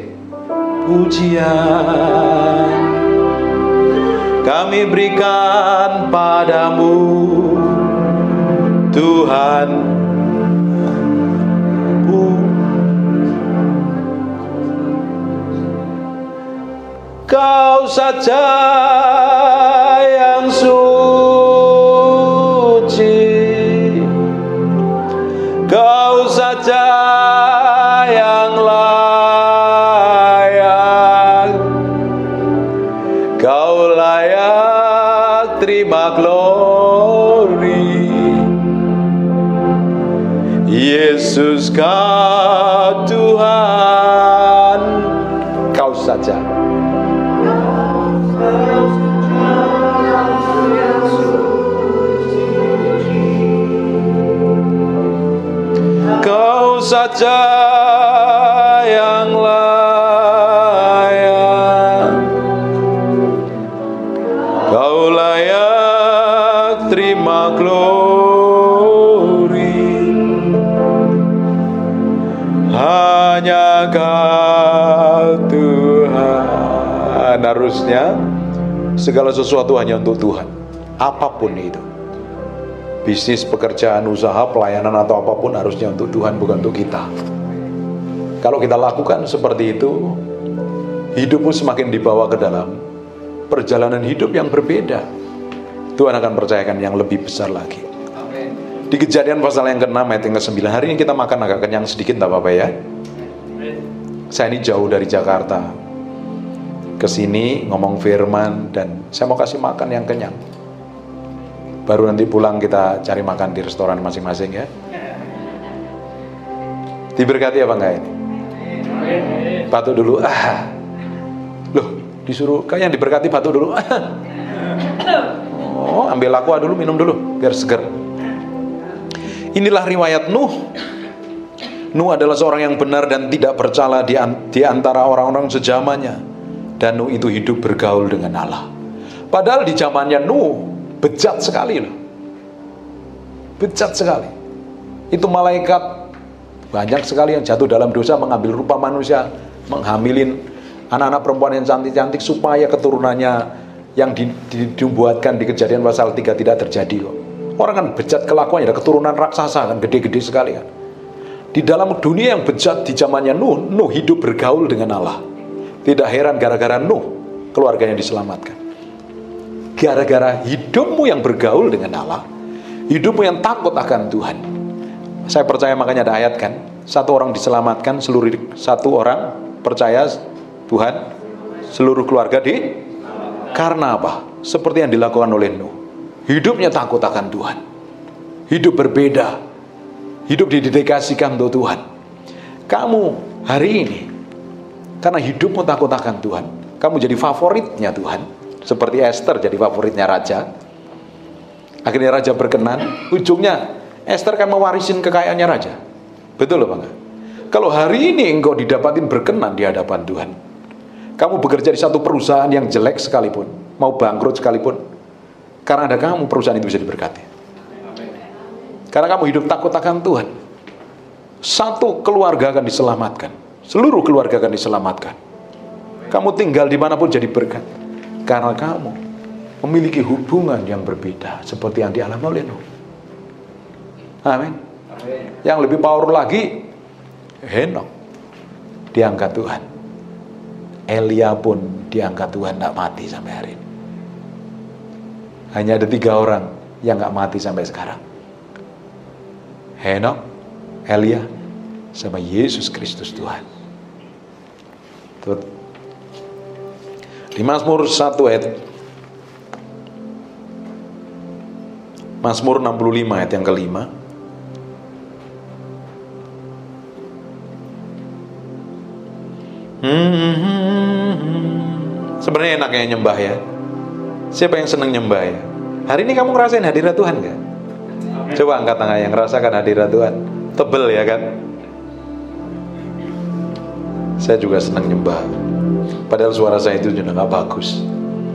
pujian, kami berikan padamu Tuhan. Kau saja yang suci, Kau saja yang layak, Kau layak terima glory. Yesus Kau Tuhan, Kau saja. Kau saja yang layak, Kau layak terima glory. Hanya Kau Tuhan. Harusnya segala sesuatu hanya untuk Tuhan, apapun itu. Bisnis, pekerjaan, usaha, pelayanan, atau apapun harusnya untuk Tuhan, bukan untuk kita. Kalau kita lakukan seperti itu, hidupmu semakin dibawa ke dalam perjalanan hidup yang berbeda. Tuhan akan percayakan yang lebih besar lagi. Di Kejadian pasal yang ke-6 ayat yang ke-9, hari ini kita makan agak kenyang sedikit, tak apa-apa ya. Saya ini jauh dari Jakarta ke sini ngomong firman, dan saya mau kasih makan yang kenyang. Baru nanti pulang kita cari makan di restoran masing-masing ya. Diberkati apa enggak ini? Batuk dulu. Loh, disuruh kayak yang diberkati batuk dulu. Oh, ambil aqua dulu, minum dulu biar seger. Inilah riwayat Nuh. Nuh adalah seorang yang benar dan tidak bercela di antara orang-orang sezamannya. Dan Nuh itu hidup bergaul dengan Allah. Padahal di zamannya Nuh bejat sekali loh. Bejat sekali. Itu malaikat banyak sekali yang jatuh dalam dosa, mengambil rupa manusia, menghamilin anak-anak perempuan yang cantik-cantik supaya keturunannya yang dibuatkan di Kejadian pasal 3 tidak terjadi kok. Orang kan bejat kelakuannya, ada keturunan raksasa kan, gede-gede sekali kan. Di dalam dunia yang bejat di zamannya Nuh, Nuh hidup bergaul dengan Allah. Tidak heran gara-gara Nuh keluarganya diselamatkan. Gara-gara hidupmu yang bergaul dengan Allah, hidupmu yang takut akan Tuhan. Saya percaya makanya ada ayat kan, satu orang diselamatkan, satu orang percaya Tuhan, seluruh keluarga karena apa? Seperti yang dilakukan oleh Nuh. Hidupnya takut akan Tuhan. Hidup berbeda. Hidup didedikasikan untuk Tuhan. Kamu hari ini, karena hidupmu takut akan Tuhan, kamu jadi favoritnya Tuhan. Seperti Esther jadi favoritnya raja. Akhirnya raja berkenan. Ujungnya Esther kan mewarisin kekayaannya raja. Betul loh Bang? Kalau hari ini engkau didapatin berkenan di hadapan Tuhan, kamu bekerja di satu perusahaan yang jelek sekalipun, mau bangkrut sekalipun, karena ada kamu perusahaan itu bisa diberkati. Karena kamu hidup takut akan Tuhan, satu keluarga akan diselamatkan, seluruh keluarga akan diselamatkan. Kamu tinggal dimanapun jadi berkat, karena kamu memiliki hubungan yang berbeda seperti yang dialami oleh Nuh. Amin. Yang lebih power lagi, Henok diangkat Tuhan. Elia pun diangkat Tuhan, tidak mati sampai hari ini. Hanya ada 3 orang yang tidak mati sampai sekarang. Henok, Elia, sama Yesus Kristus Tuhan. Di Mazmur 1 ayat Mazmur 65 ayat yang kelima. Sebenarnya enaknya nyembah ya. Siapa yang senang nyembah ya? Hari ini kamu ngerasain hadirat Tuhan gak? Coba angkat tangan yang ngerasakan hadirat Tuhan. Tebel ya kan? Saya juga senang nyembah. Padahal suara saya itu juga gak bagus.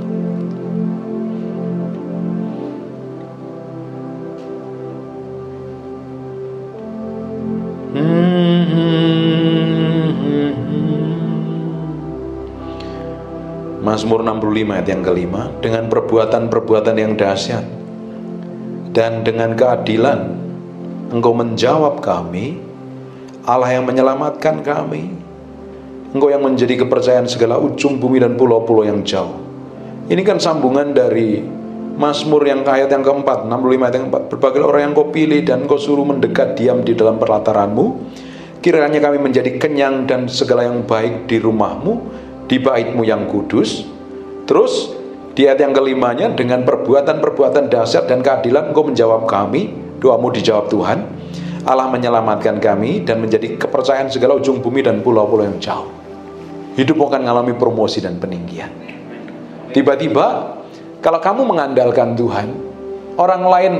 Mazmur 65 ayat yang kelima. Dengan perbuatan-perbuatan yang dahsyat dan dengan keadilan Engkau menjawab kami, Allah yang menyelamatkan kami, Engkau yang menjadi kepercayaan segala ujung bumi dan pulau-pulau yang jauh. Ini kan sambungan dari Mazmur yang ayat yang keempat, 65 ayat yang keempat. Berbagai orang yang Kau pilih dan Kau suruh mendekat diam di dalam perlataranmu, kiranya kami menjadi kenyang dan segala yang baik di rumahmu, di baitmu yang kudus. Terus di ayat yang kelimanya, dengan perbuatan-perbuatan dahsyat dan keadilan Engkau menjawab kami, doamu dijawab Tuhan. Allah menyelamatkan kami dan menjadi kepercayaan segala ujung bumi dan pulau-pulau yang jauh. Hidupmu akan mengalami promosi dan peninggian. Tiba-tiba kalau kamu mengandalkan Tuhan, orang lain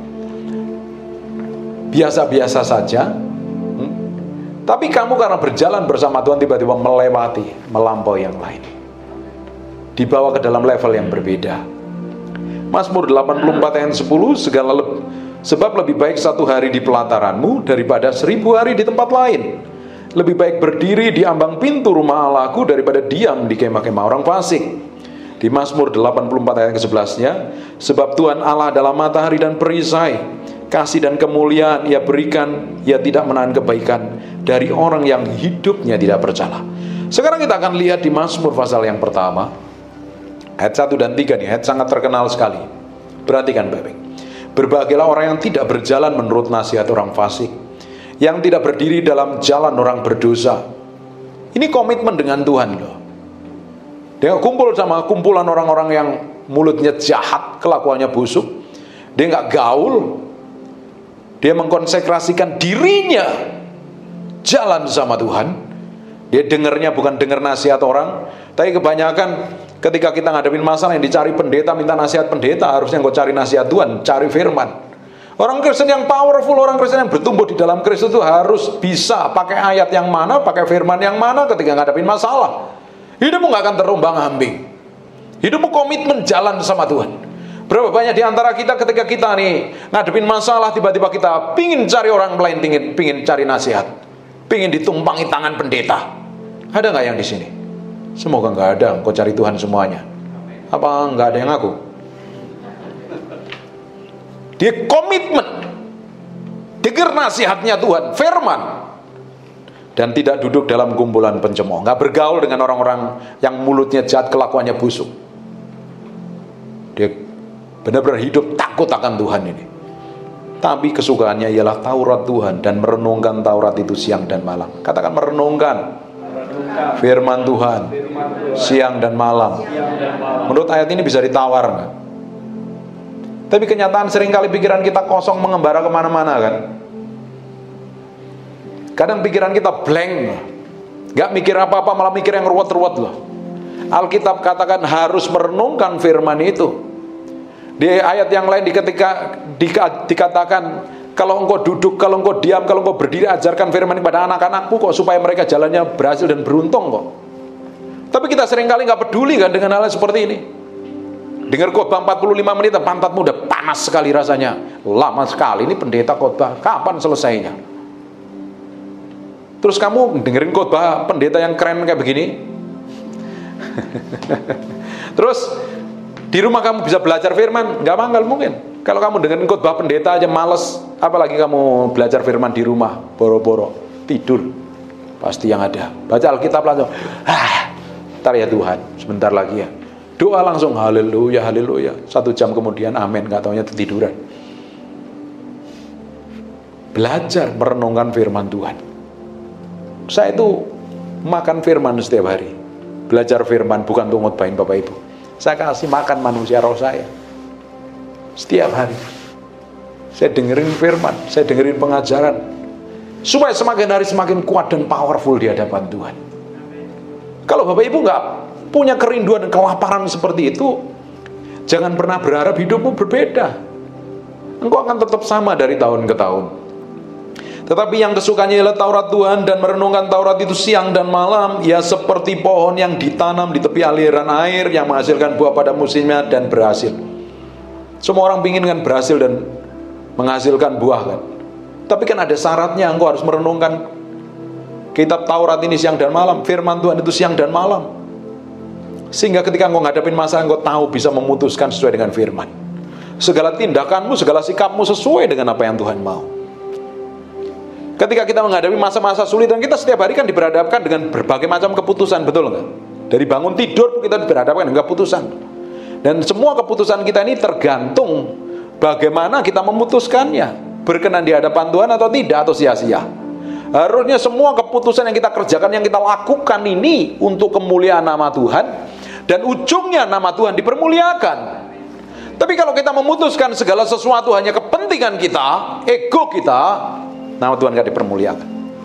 biasa-biasa saja, tapi kamu karena berjalan bersama Tuhan tiba-tiba melampaui yang lain, dibawa ke dalam level yang berbeda. Mazmur 84 ayat 10, sebab lebih baik 1 hari di pelataranmu daripada 1000 hari di tempat lain. Lebih baik berdiri di ambang pintu rumah Allahku daripada diam di kemah-kemah orang fasik. Di Mazmur 84 ayat ke-11-nya, sebab Tuhan Allah adalah matahari dan perisai, kasih dan kemuliaan Ia berikan, Ia tidak menahan kebaikan dari orang yang hidupnya tidak bercela. Sekarang kita akan lihat di Mazmur pasal yang pertama, ayat 1 dan 3 nih, ayat sangat terkenal sekali. Perhatikan baik-baik. Berbahagialah orang yang tidak berjalan menurut nasihat orang fasik, yang tidak berdiri dalam jalan orang berdosa. Ini komitmen dengan Tuhan loh. Dia kumpul sama kumpulan orang-orang yang mulutnya jahat, kelakuannya busuk. Dia nggak gaul. Dia mengkonsekrasikan dirinya jalan sama Tuhan. Dia dengernya bukan denger nasihat orang, tapi kebanyakan ketika kita ngadepin masalah yang dicari pendeta, minta nasihat pendeta, harusnya engkau cari nasihat Tuhan, cari firman. Orang Kristen yang powerful, orang Kristen yang bertumbuh di dalam Kristus itu harus bisa pakai ayat yang mana, pakai firman yang mana ketika ngadepin masalah. Hidupmu gak akan terombang-ambing. Hidupmu komitmen jalan sama Tuhan. Berapa banyak di antara kita ketika kita nih ngadepin masalah, tiba-tiba kita pingin cari orang lain, pingin cari nasihat, pingin ditumpangi tangan pendeta. Ada nggak yang di sini? Semoga nggak ada. Engkau cari Tuhan semuanya. Apa nggak ada yang ngaku? Dia komitmen, dengar nasihatnya Tuhan, firman, dan tidak duduk dalam kumpulan pencemooh. Nggak bergaul dengan orang-orang yang mulutnya jahat, kelakuannya busuk. Dia benar-benar hidup takut akan Tuhan ini. Tapi kesukaannya ialah Taurat Tuhan dan merenungkan Taurat itu siang dan malam. Katakan merenungkan firman Tuhan siang dan malam. Menurut ayat ini bisa ditawar nggak? Tapi kenyataan seringkali pikiran kita kosong, mengembara kemana-mana kan. Kadang pikiran kita blank, nggak mikir apa-apa, malah mikir yang ruwet-ruwet loh. Alkitab katakan harus merenungkan firman itu. Di ayat yang lain dikatakan, kalau engkau duduk, kalau engkau diam, kalau engkau berdiri, ajarkan firman kepada anak-anakmu kok, supaya mereka jalannya berhasil dan beruntung kok. Tapi kita seringkali nggak peduli kan dengan hal seperti ini. Dengar khotbah 45 menit, pantatmu udah panas sekali rasanya. Lama sekali ini pendeta khotbah, kapan selesainya? Terus kamu dengerin khotbah pendeta yang keren kayak begini. Terus di rumah kamu bisa belajar firman? Nggak mungkin. Kalau kamu dengerin khotbah pendeta aja males, apalagi kamu belajar firman di rumah, boro-boro tidur. Pasti yang ada. Baca Alkitab langsung, ntar ya Tuhan, sebentar lagi ya. Doa langsung, haleluya, haleluya. 1 jam kemudian, amin, nggak taunya tiduran. Belajar merenungkan firman Tuhan. Saya itu makan firman setiap hari. Belajar firman, bukan untuk ngotbahin Bapak Ibu. Saya kasih makan manusia roh saya. Setiap hari. Saya dengerin firman, saya dengerin pengajaran. Supaya semakin hari semakin kuat dan powerful di hadapan Tuhan. Kalau Bapak Ibu nggak punya kerinduan dan kelaparan seperti itu, jangan pernah berharap hidupmu berbeda. Engkau akan tetap sama dari tahun ke tahun. Tetapi yang kesukaannya ialah Taurat Tuhan, dan merenungkan Taurat itu siang dan malam. Ya seperti pohon yang ditanam di tepi aliran air, yang menghasilkan buah pada musimnya dan berhasil. Semua orang ingin kan berhasil dan menghasilkan buah kan. Tapi kan ada syaratnya, engkau harus merenungkan kitab Taurat ini siang dan malam. Firman Tuhan itu siang dan malam. Sehingga ketika engkau ngadepin masalah, engkau tahu bisa memutuskan sesuai dengan firman. Segala tindakanmu, segala sikapmu sesuai dengan apa yang Tuhan mau. Ketika kita menghadapi masa-masa sulit, dan kita setiap hari kan diberhadapkan dengan berbagai macam keputusan, betul nggak? Dari bangun tidur kita diberhadapkan dengan keputusan. Dan semua keputusan kita ini tergantung bagaimana kita memutuskannya. Berkenan di hadapan Tuhan atau tidak, atau sia-sia. Harusnya semua keputusan yang kita kerjakan, yang kita lakukan ini untuk kemuliaan nama Tuhan, dan ujungnya nama Tuhan dipermuliakan. Tapi kalau kita memutuskan segala sesuatu hanya kepentingan kita, ego kita, nama Tuhan gak dipermuliakan.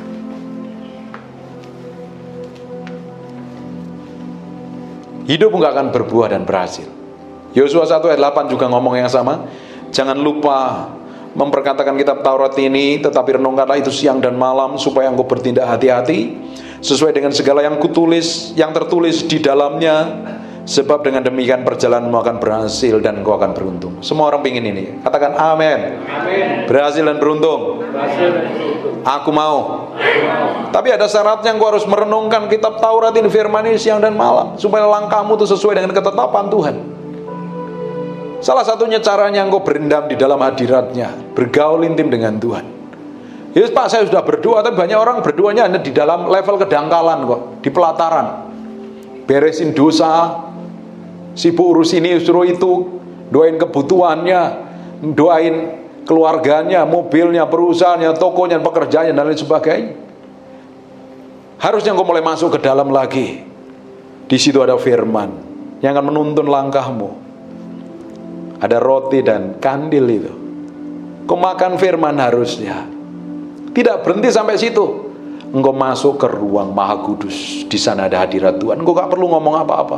Hidupmu gak akan berbuah dan berhasil. Yosua 1 ayat 8 juga ngomong yang sama. Jangan lupa memperkatakan kitab Taurat ini, tetapi renungkanlah itu siang dan malam, supaya engkau bertindak hati-hati sesuai dengan segala yang tertulis di dalamnya. Sebab dengan demikian perjalananmu akan berhasil dan engkau akan beruntung. Semua orang ingin ini. Katakan amin. Berhasil dan beruntung. Aku mau. Tapi ada syaratnya, engkau harus merenungkan kitab Taurat ini, firman ini siang dan malam, supaya langkahmu itu sesuai dengan ketetapan Tuhan. Salah satunya caranya engkau berendam di dalam hadiratnya, bergaul intim dengan Tuhan. Ya Pak, saya sudah berdoa, tapi banyak orang berdoanya hanya di dalam level kedangkalan kok, di pelataran. Beresin dosa, sibuk urus ini, suruh itu, doain kebutuhannya, doain keluarganya, mobilnya, perusahaannya, tokonya, pekerjaannya, dan lain sebagainya. Harusnya engkau mulai masuk ke dalam lagi. Di situ ada firman yang akan menuntun langkahmu. Ada roti dan kandil itu. Kau makan firman harusnya. Tidak berhenti sampai situ. engkau masuk ke ruang Maha Kudus, di sana ada hadirat Tuhan. Engkau gak perlu ngomong apa-apa.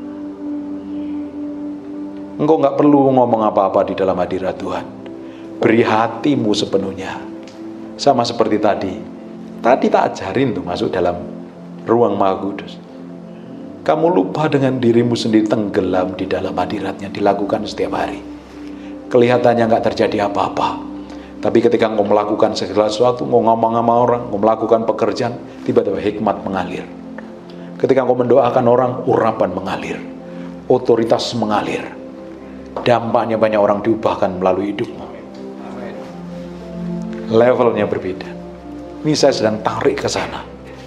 Engkau gak perlu ngomong apa-apa di dalam hadirat Tuhan. Beri hatimu sepenuhnya. Sama seperti tadi. Tadi tak ajarin tuh masuk dalam ruang Maha Kudus. Kamu lupa dengan dirimu sendiri, tenggelam di dalam hadiratnya. Dilakukan setiap hari. Kelihatannya gak terjadi apa-apa. Tapi ketika engkau melakukan segala sesuatu, engkau ngomong sama orang, engkau melakukan pekerjaan, tiba-tiba hikmat mengalir. Ketika engkau mendoakan orang, urapan mengalir. Otoritas mengalir. Dampaknya banyak orang diubahkan melalui hidupmu. Levelnya berbeda. Ini saya sedang tarik ke sana.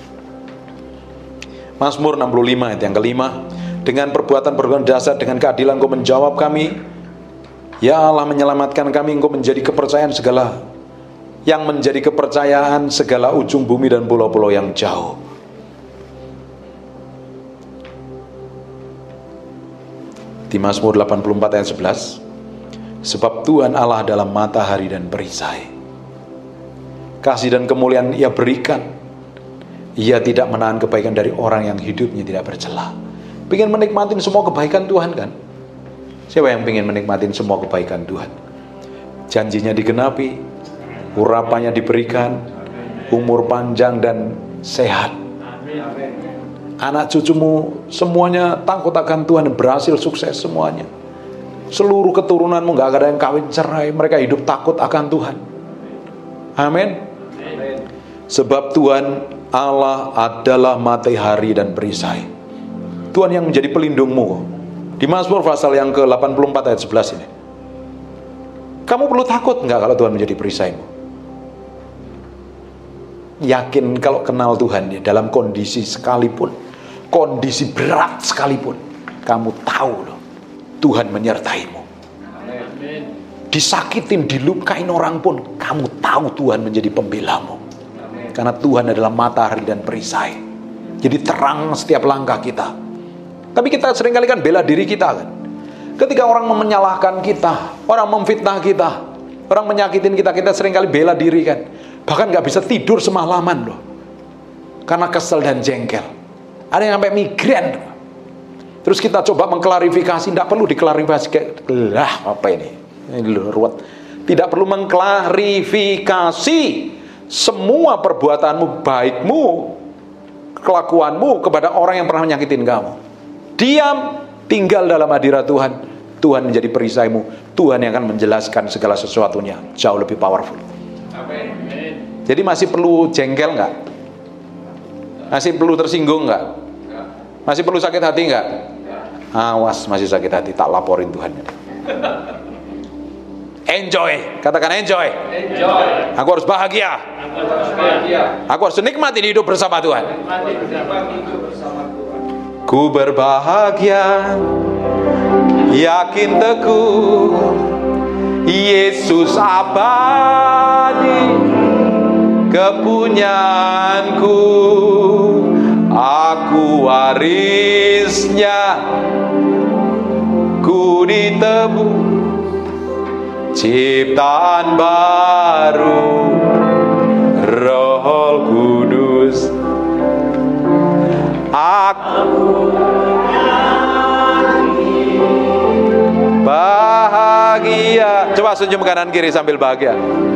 Mazmur 65 ayat yang kelima. Dengan perbuatan-perbuatan dasar, dengan keadilan engkau menjawab kami. Ya Allah, menyelamatkan kami, engkau menjadi kepercayaan segala, yang menjadi kepercayaan segala ujung bumi dan pulau-pulau yang jauh. Di Mazmur 84 ayat 11, sebab Tuhan Allah adalah matahari dan perisai. Kasih dan kemuliaan Ia berikan. Ia tidak menahan kebaikan dari orang yang hidupnya tidak bercela. Pengen menikmatin semua kebaikan Tuhan kan? Siapa yang ingin menikmatin semua kebaikan Tuhan? Janjinya digenapi, urapannya diberikan, umur panjang dan sehat. Anak cucumu semuanya takut akan Tuhan dan berhasil sukses semuanya. Seluruh keturunanmu gak ada yang kawin cerai, mereka hidup takut akan Tuhan. Amin. Sebab Tuhan Allah adalah matahari dan perisai. Tuhan yang menjadi pelindungmu. Di Mazmur pasal yang ke-84 ayat 11 ini. Kamu perlu takut enggak kalau Tuhan menjadi perisaimu? Yakin kalau kenal Tuhan ya, dalam kondisi sekalipun, kondisi berat sekalipun, kamu tahu loh, Tuhan menyertaimu. Disakitin, dilukain orang pun, kamu tahu Tuhan menjadi pembelamu. Karena Tuhan adalah matahari dan perisai. Jadi terang setiap langkah kita. Tapi kita seringkali kan bela diri kita kan. Ketika orang menyalahkan kita, orang memfitnah kita, orang menyakitin kita, kita seringkali bela diri kan. Bahkan gak bisa tidur semalaman loh. Karena kesel dan jengkel. Ada yang sampai migrain. Terus kita coba mengklarifikasi, tidak perlu diklarifikasi. Lah apa ini? Ini ruwet. Tidak perlu mengklarifikasi semua perbuatanmu, baikmu, kelakuanmu kepada orang yang pernah menyakitin kamu. Diam, tinggal dalam hadirat Tuhan. Tuhan menjadi perisaimu. Tuhan yang akan menjelaskan segala sesuatunya jauh lebih powerful. Amin. Jadi masih perlu jengkel nggak? Masih perlu tersinggung nggak? Masih perlu sakit hati nggak? Awas, masih sakit hati, tak laporin Tuhan. Enjoy, katakan enjoy. Enjoy. Aku harus bahagia. Aku harus nikmatin hidup bersama Tuhan. Ku berbahagia, yakin teguh, Yesus abadi, kepunyaanku, aku warisnya, ku ditebus, ciptaan baru, Roh Kudus. Aku bahagia. Coba senyum kanan kiri sambil bahagia.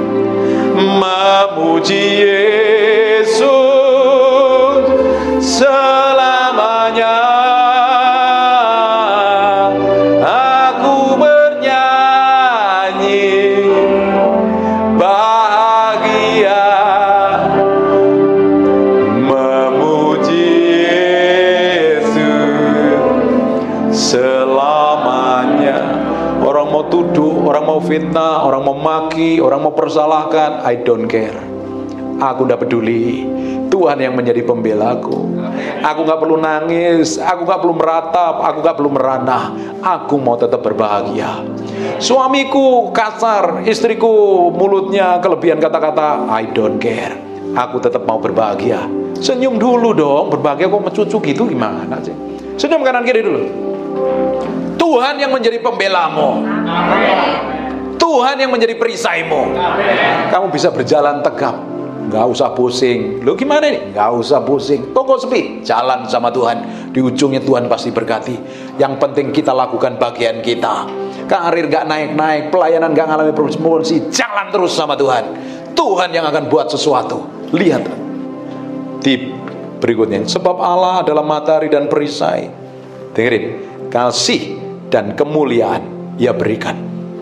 Memuji Yesus selamanya. Aku bernyanyi bahagia. Tuduh, orang mau fitnah, orang mau maki, orang mau persalahkan, I don't care. Aku gak peduli. Tuhan yang menjadi pembelaku. Aku gak perlu nangis, aku gak perlu meratap, aku gak perlu meranah. Aku mau tetap berbahagia. Suamiku kasar, istriku mulutnya kelebihan kata-kata, I don't care. Aku tetap mau berbahagia. Senyum dulu dong, berbahagia kok mencucu gitu gimana sih? Senyum kanan kiri dulu. Tuhan yang menjadi pembelamu. Amen. Tuhan yang menjadi perisaimu. Amen. Kamu bisa berjalan tegap. Nggak usah pusing. Lo gimana nih? Nggak usah pusing. Toko sepi, jalan sama Tuhan. Di ujungnya Tuhan pasti berkati. Yang penting kita lakukan bagian kita. Karir nggak naik-naik, pelayanan nggak ngalami promosi, jalan terus sama Tuhan. Tuhan yang akan buat sesuatu. Lihat di berikutnya. Sebab Allah adalah matahari dan perisai. Dengerin, kasih dan kemuliaan Ia berikan.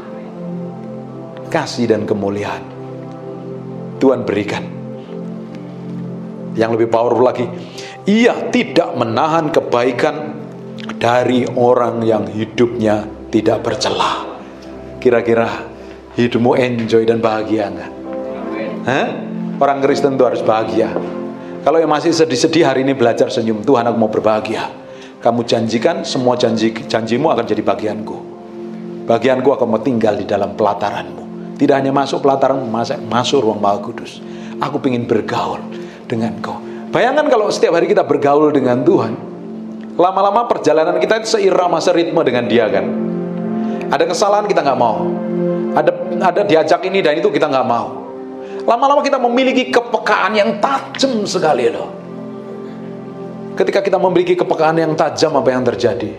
Kasih dan kemuliaan Tuhan berikan. Yang lebih powerful lagi, Ia tidak menahan kebaikan dari orang yang hidupnya tidak bercelah. Kira-kira hidupmu enjoy dan bahagia enggak? Hah? Orang Kristen itu harus bahagia. Kalau yang masih sedih-sedih hari ini belajar senyum. Tuhan, aku mau berbahagia. Kamu janjikan semua janjimu akan jadi bagianku. Bagianku akan mau tinggal di dalam pelataranmu. Tidak hanya masuk pelataranmu, masuk ruang Maha Kudus. Aku ingin bergaul dengan kau. Bayangkan kalau setiap hari kita bergaul dengan Tuhan. Lama-lama perjalanan kita seirama, seritme dengan Dia kan. Ada kesalahan kita nggak mau. Ada diajak ini dan itu kita nggak mau. Lama-lama kita memiliki kepekaan yang tajam sekali loh. Ketika kita memiliki kepekaan yang tajam, apa yang terjadi?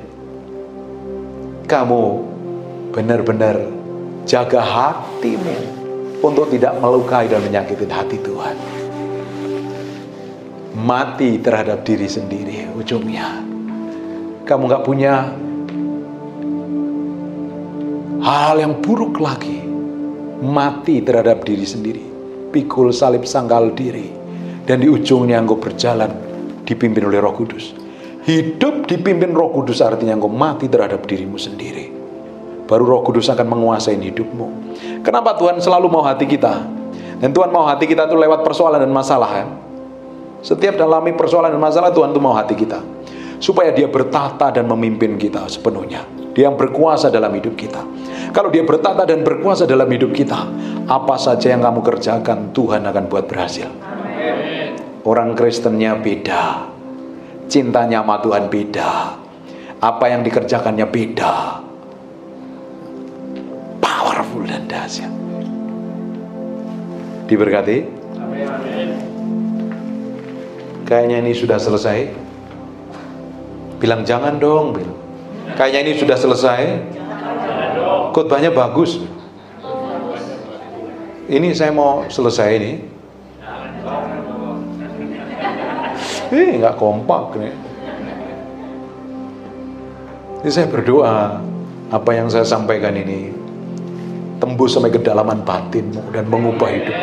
Kamu benar-benar jaga hatimu untuk tidak melukai dan menyakiti hati Tuhan. Mati terhadap diri sendiri ujungnya. Kamu gak punya hal yang buruk lagi. Mati terhadap diri sendiri. Pikul salib sangkal diri. Dan di ujungnya engkau berjalan dipimpin oleh Roh Kudus. Hidup dipimpin Roh Kudus artinya engkau mati terhadap dirimu sendiri. Baru Roh Kudus akan menguasai hidupmu. Kenapa Tuhan selalu mau hati kita? Dan Tuhan mau hati kita itu lewat persoalan dan masalah kan? Setiap dalami persoalan dan masalah, Tuhan itu mau hati kita. Supaya Dia bertata dan memimpin kita sepenuhnya. Dia yang berkuasa dalam hidup kita. Kalau Dia bertata dan berkuasa dalam hidup kita, apa saja yang kamu kerjakan, Tuhan akan buat berhasil. Amen. Orang Kristennya beda. Cintanya sama Tuhan beda. Apa yang dikerjakannya beda. Powerful dan dahsyat. Diberkati. Amin. Kayaknya ini sudah selesai. Bilang jangan dong. Kayaknya ini sudah selesai. Khotbahnya bagus. Ini saya mau selesai ini. Nggak kompak nih. Jadi saya berdoa apa yang saya sampaikan ini tembus sampai kedalaman batinmu dan mengubah hidup.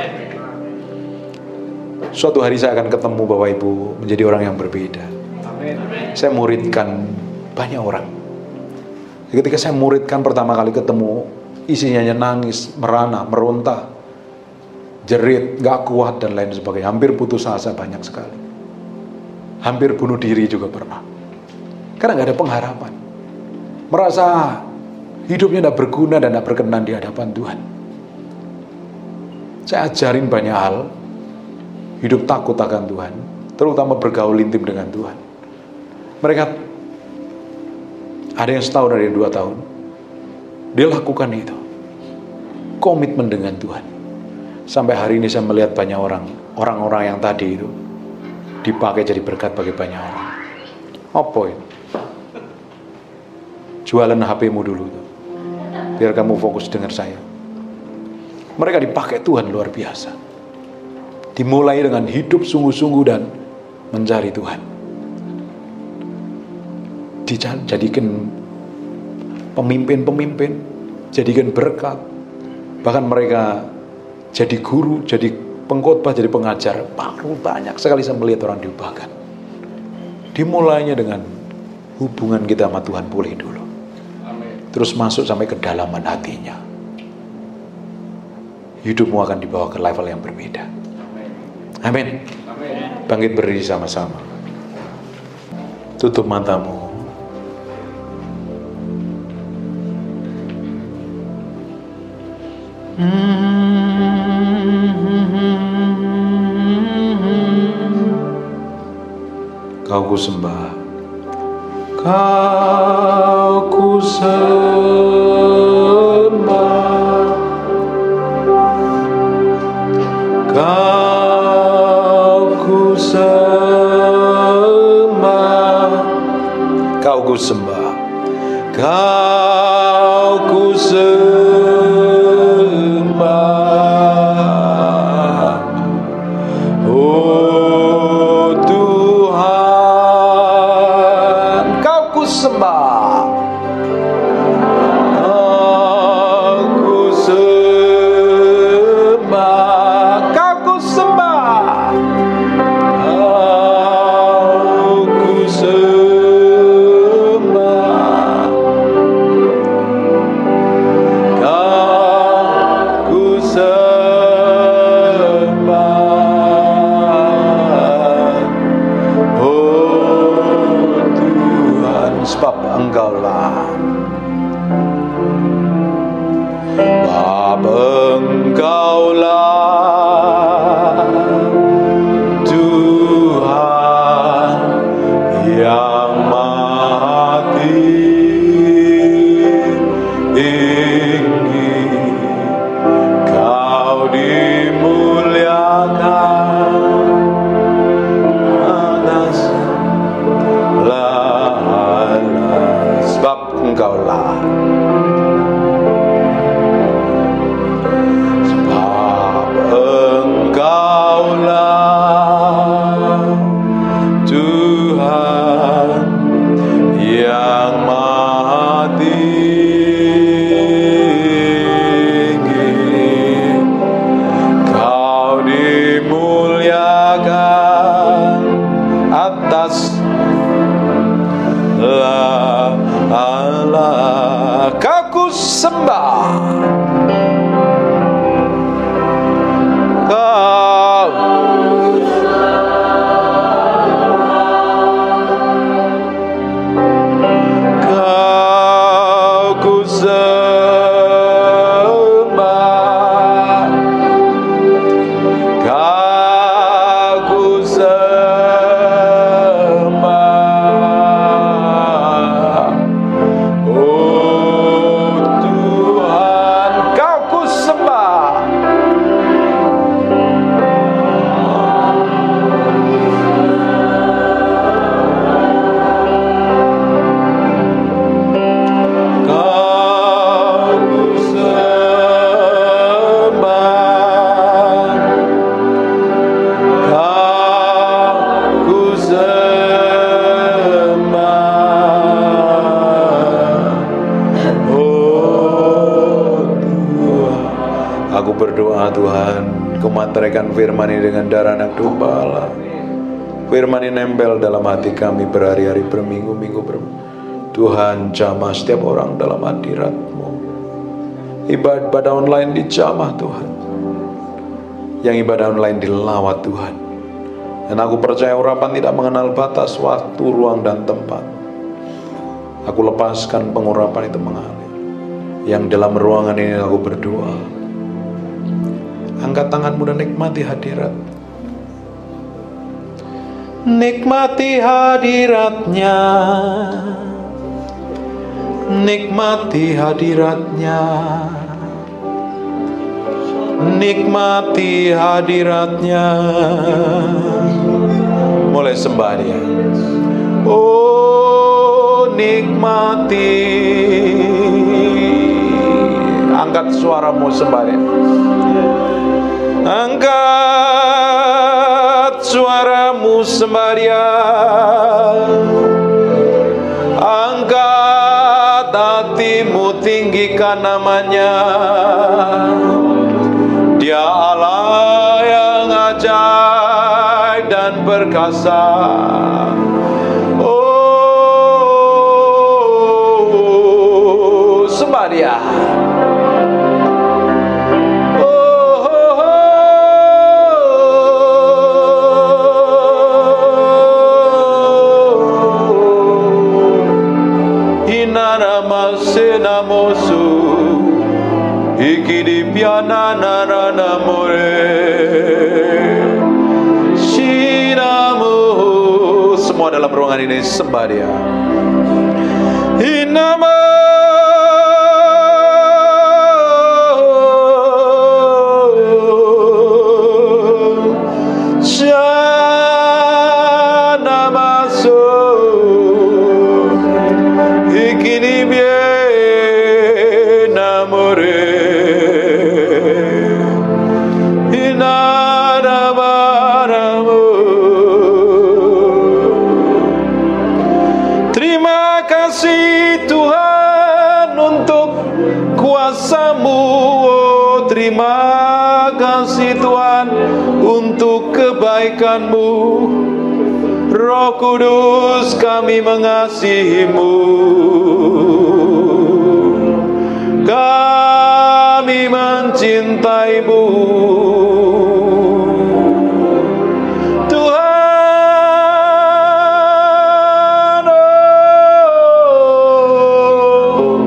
Suatu hari saya akan ketemu Bapak Ibu menjadi orang yang berbeda. Saya muridkan banyak orang. Ketika saya muridkan pertama kali ketemu, isinya nangis, merana, meronta, jerit, gak kuat dan lain sebagainya. Hampir putus asa banyak sekali. Hampir bunuh diri juga pernah. Karena gak ada pengharapan. Merasa hidupnya tidak berguna dan tidak berkenan di hadapan Tuhan. Saya ajarin banyak hal. Hidup takut akan Tuhan. Terutama bergaul intim dengan Tuhan. Mereka ada yang setahun, ada yang 2 tahun. Dia lakukan itu. Komitmen dengan Tuhan. Sampai hari ini saya melihat banyak orang-orang yang tadi itu dipakai jadi berkat bagi banyak orang. Apa itu? Jualan HP-mu dulu itu. Biar kamu fokus dengar saya. Mereka dipakai Tuhan luar biasa. Dimulai dengan hidup sungguh-sungguh dan mencari Tuhan. Dijadikan pemimpin-pemimpin, jadikan berkat. Bahkan mereka jadi guru, jadi pengkhotbah, jadi pengajar. Banyak sekali saya melihat orang diubahkan. Dimulainya dengan hubungan kita sama Tuhan pulih dulu. Amin. Terus masuk sampai kedalaman hatinya. Hidupmu akan dibawa ke level yang berbeda. Amin. Bangkit berdiri sama-sama. Tutup matamu. Kau ku sembah, kau ku sembah, kau sembah, Kau ku sembah. Oh Tuhan, Kau ku sembah, Kau ku sembah, Kau ku sembah, Kau ku sembah, Kau ku sembah. Oh Tuhan, sebab Engkaulah, sebab Engkaulah Tuhan yang maha tinggi. Kau dimuliakan atas segala, sebab Engkaulah, sebab Engkaulah Tuhan yang maha tinggi. Kau dimuliakan atas Allah. Kau ku sembah, Kau ku sembah, Kau ku sembah. Oh Tuhan, Kau ku sembah, Kau ku sembah, Kau ku sembah. Oh Tuhan, aku berdoa Tuhan, Kau materaikan firman ini dengan darah anak domba Allah. Firman ini nempel dalam hati kami berhari-hari, berminggu-minggu, Tuhan, jamah setiap orang dalam hadirat-Mu. Ibadah online dijamah Tuhan, yang ibadah online dilawat Tuhan. Dan aku percaya urapan tidak mengenal batas, waktu, ruang, dan tempat. Aku lepaskan pengurapan itu mengalir. Yang dalam ruangan ini aku berdoa, angkat tanganmu dan nikmati hadirat. Nikmati hadiratnya, nikmati hadiratnya, nikmati hadiratnya. Mulai sembah Dia. Oh nikmati, angkat suaramu sembah Dia. Angkat suaramu sembah Dia. Angkat hatimu, tinggikan namanya. Dia Allah yang ajaib dan perkasa. Oh, sembah Dia. Namosu ikidi piana narana more shinamu. Semua dalam ruangan ini sembah Dia. Inama shanamasu terima kasih Tuhan untuk kebaikan-Mu. Roh Kudus, kami mengasihi-Mu. Kami mencintai-Mu. Tuhan, oh,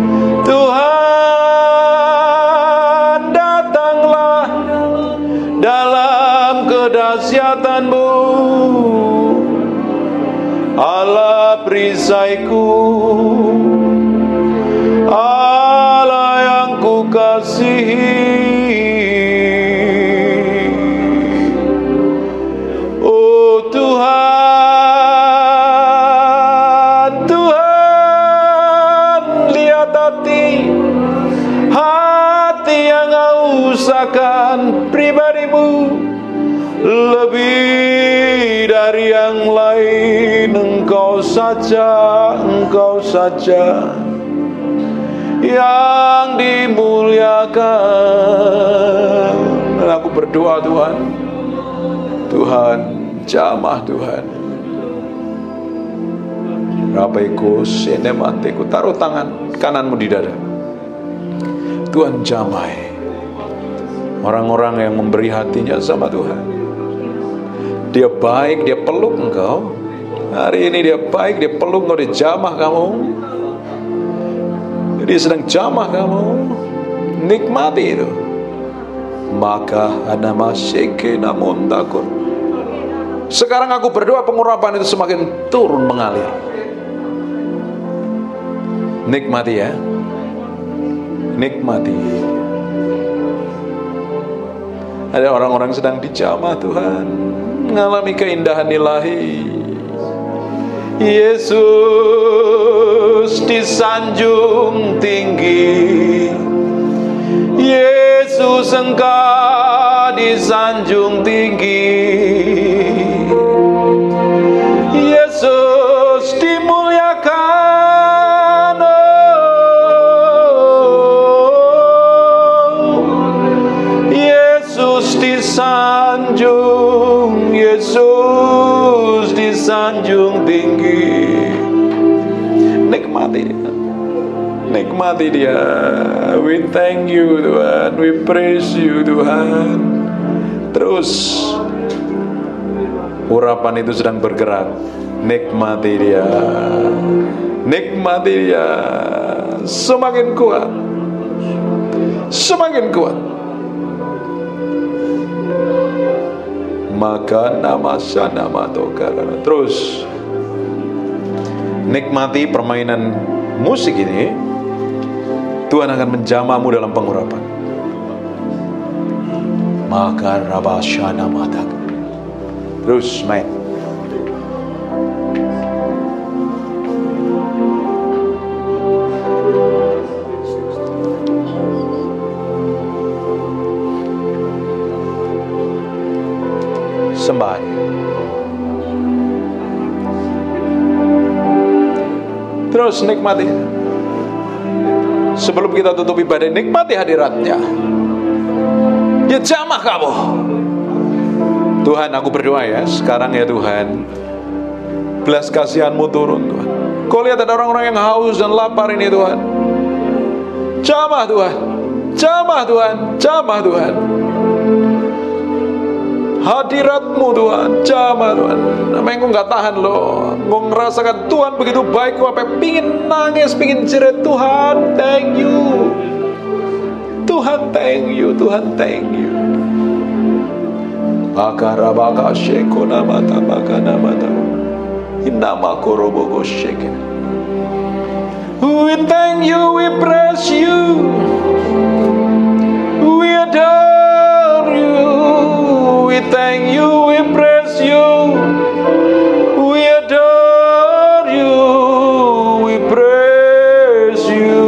Tuhan, datanglah dalam kedahsyatan-Mu. Allah perisaiku, Allah yang ku kasihi. Oh Tuhan, Tuhan, lihat hati yang haus akan pribadi-Mu lebih dari yang lain. Engkau saja yang dimuliakan. Dan aku berdoa Tuhan, Tuhan jamah Tuhan. Rapeku sinematiku, taruh tangan kananmu di dada. Tuhan jamai orang-orang yang memberi hatinya sama Tuhan. Dia baik, dia peluk engkau. Hari ini dia baik, dia peluk engkau, dia jamah kamu. Dia sedang jamah kamu. Nikmati itu. Maka anama seke namun takut. Sekarang aku berdoa pengurapan itu semakin turun mengalir. Nikmati ya. Nikmati. Ada orang-orang sedang dijamah Tuhan, mengalami keindahan ilahi. Yesus disanjung tinggi. Yesus Engkau disanjung tinggi. Yesus dimuliakan. Yesus disanjung. Yesus disanjung tinggi. Nikmati dia. Nikmati dia. We thank you Tuhan. We praise you Tuhan. Terus urapan itu sedang bergerak. Nikmati dia. Nikmati dia. Semakin kuat. Semakin kuat. Maka nama tokara. Terus nikmati permainan musik ini. Tuhan akan menjamamu dalam pengurapan. Maka rabasyana matak. Terus main. Sembah. Terus nikmati. Sebelum kita tutup ibadah, nikmati hadiratnya. Dia jamah kamu. Tuhan, aku berdoa ya, sekarang ya Tuhan, belas kasihan-Mu turun Tuhan. Kau lihat ada orang-orang yang haus dan lapar ini Tuhan. Jamah Tuhan. Jamah Tuhan. Jamah Tuhan. Hadirat-Mu Tuhan, jamah Tuhan. Namanya aku gak tahan loh. Aku ngerasakan Tuhan begitu baik. Aku sampai pingin nangis, pingin jerit. Tuhan, thank you. Tuhan, thank you. Tuhan, thank you. Bakarabaka sheko namata baka namata. Inama korobogo sheke. We thank you, we praise you. We adore you. We thank you, we praise you, we adore you, we praise you.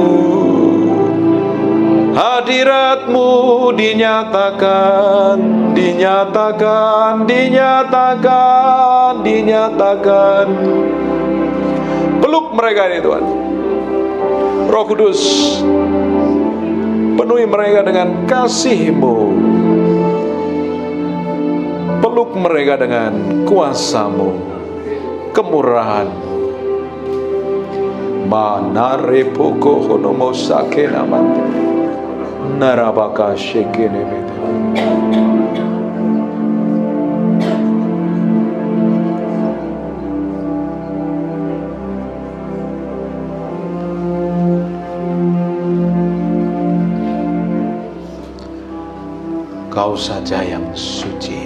Hadirat-Mu dinyatakan, dinyatakan, dinyatakan, dinyatakan. Peluk mereka ini Tuhan. Roh Kudus, Penuhi mereka dengan kasih-Mu. Peluk mereka dengan kuasa-Mu, kemurahan. Manare poko honomo sakena mante. Narabaka shekene mete. Kau saja yang suci.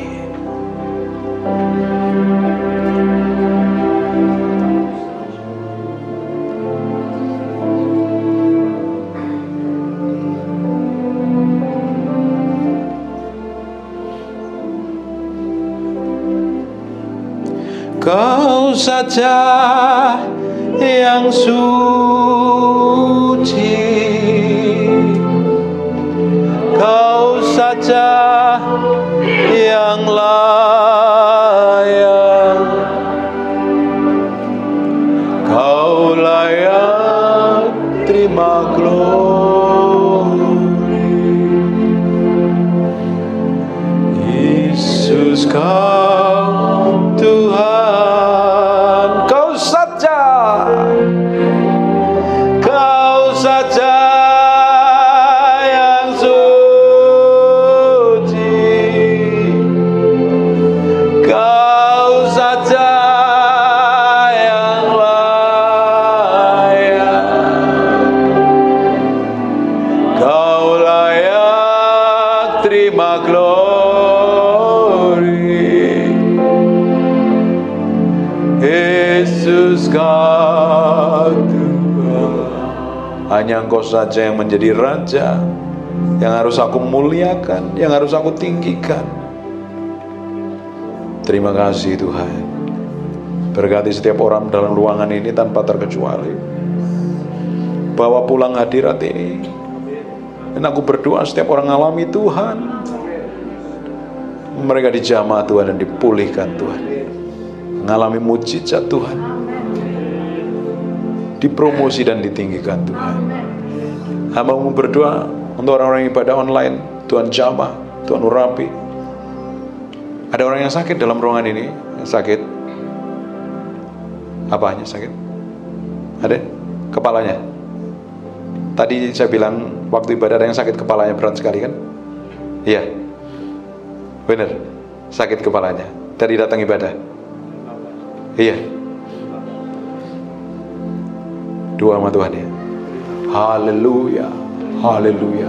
Kau saja yang suci. Kau saja yang layak. Kau layak terima glory. Yesus, Kau Tuhan. Kau saja. Kau saja yang suci. Kau saja yang layak. Kau layak terima glory. Yesus, Kau Tuhan. Hanya Engkau saja yang menjadi Raja, yang harus aku muliakan, yang harus aku tinggikan. Terima kasih Tuhan. Berkati setiap orang dalam ruangan ini tanpa terkecuali. Bawa pulang hadirat ini. Dan aku berdoa setiap orang alami Tuhan, mereka dijamah Tuhan dan dipulihkan Tuhan, mengalami mujizat Tuhan, dipromosi dan ditinggikan Tuhan. Hamba-Mu berdoa untuk orang-orang yang ibadah online, Tuhan jamah, Tuhan urapi. Ada orang yang sakit dalam ruangan ini, yang sakit. Apanya sakit? Ada? Kepalanya. Tadi saya bilang waktu ibadah ada yang sakit kepalanya berat sekali kan? Iya. Benar. Sakit kepalanya dari datang ibadah. Iya. Doa sama Tuhan ya. Haleluya. Haleluya.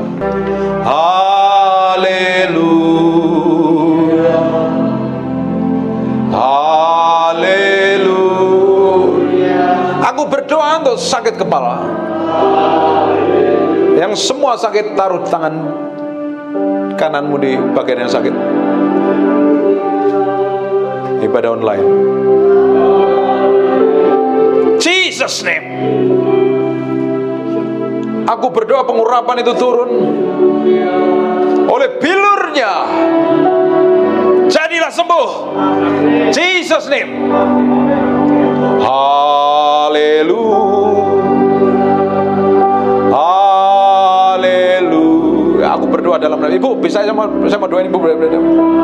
Haleluya. Haleluya. Aku berdoa untuk sakit kepala. Yang semua sakit, taruh tangan kananmu di bagian yang sakit. Ibadah online. Jesus name. Aku berdoa pengurapan itu turun. Oleh bilurnya jadilah sembuh. Jesus name. Haleluya. Haleluya. Aku berdoa dalam nama Ibu, bisa saya mau doain Ibu berdoa.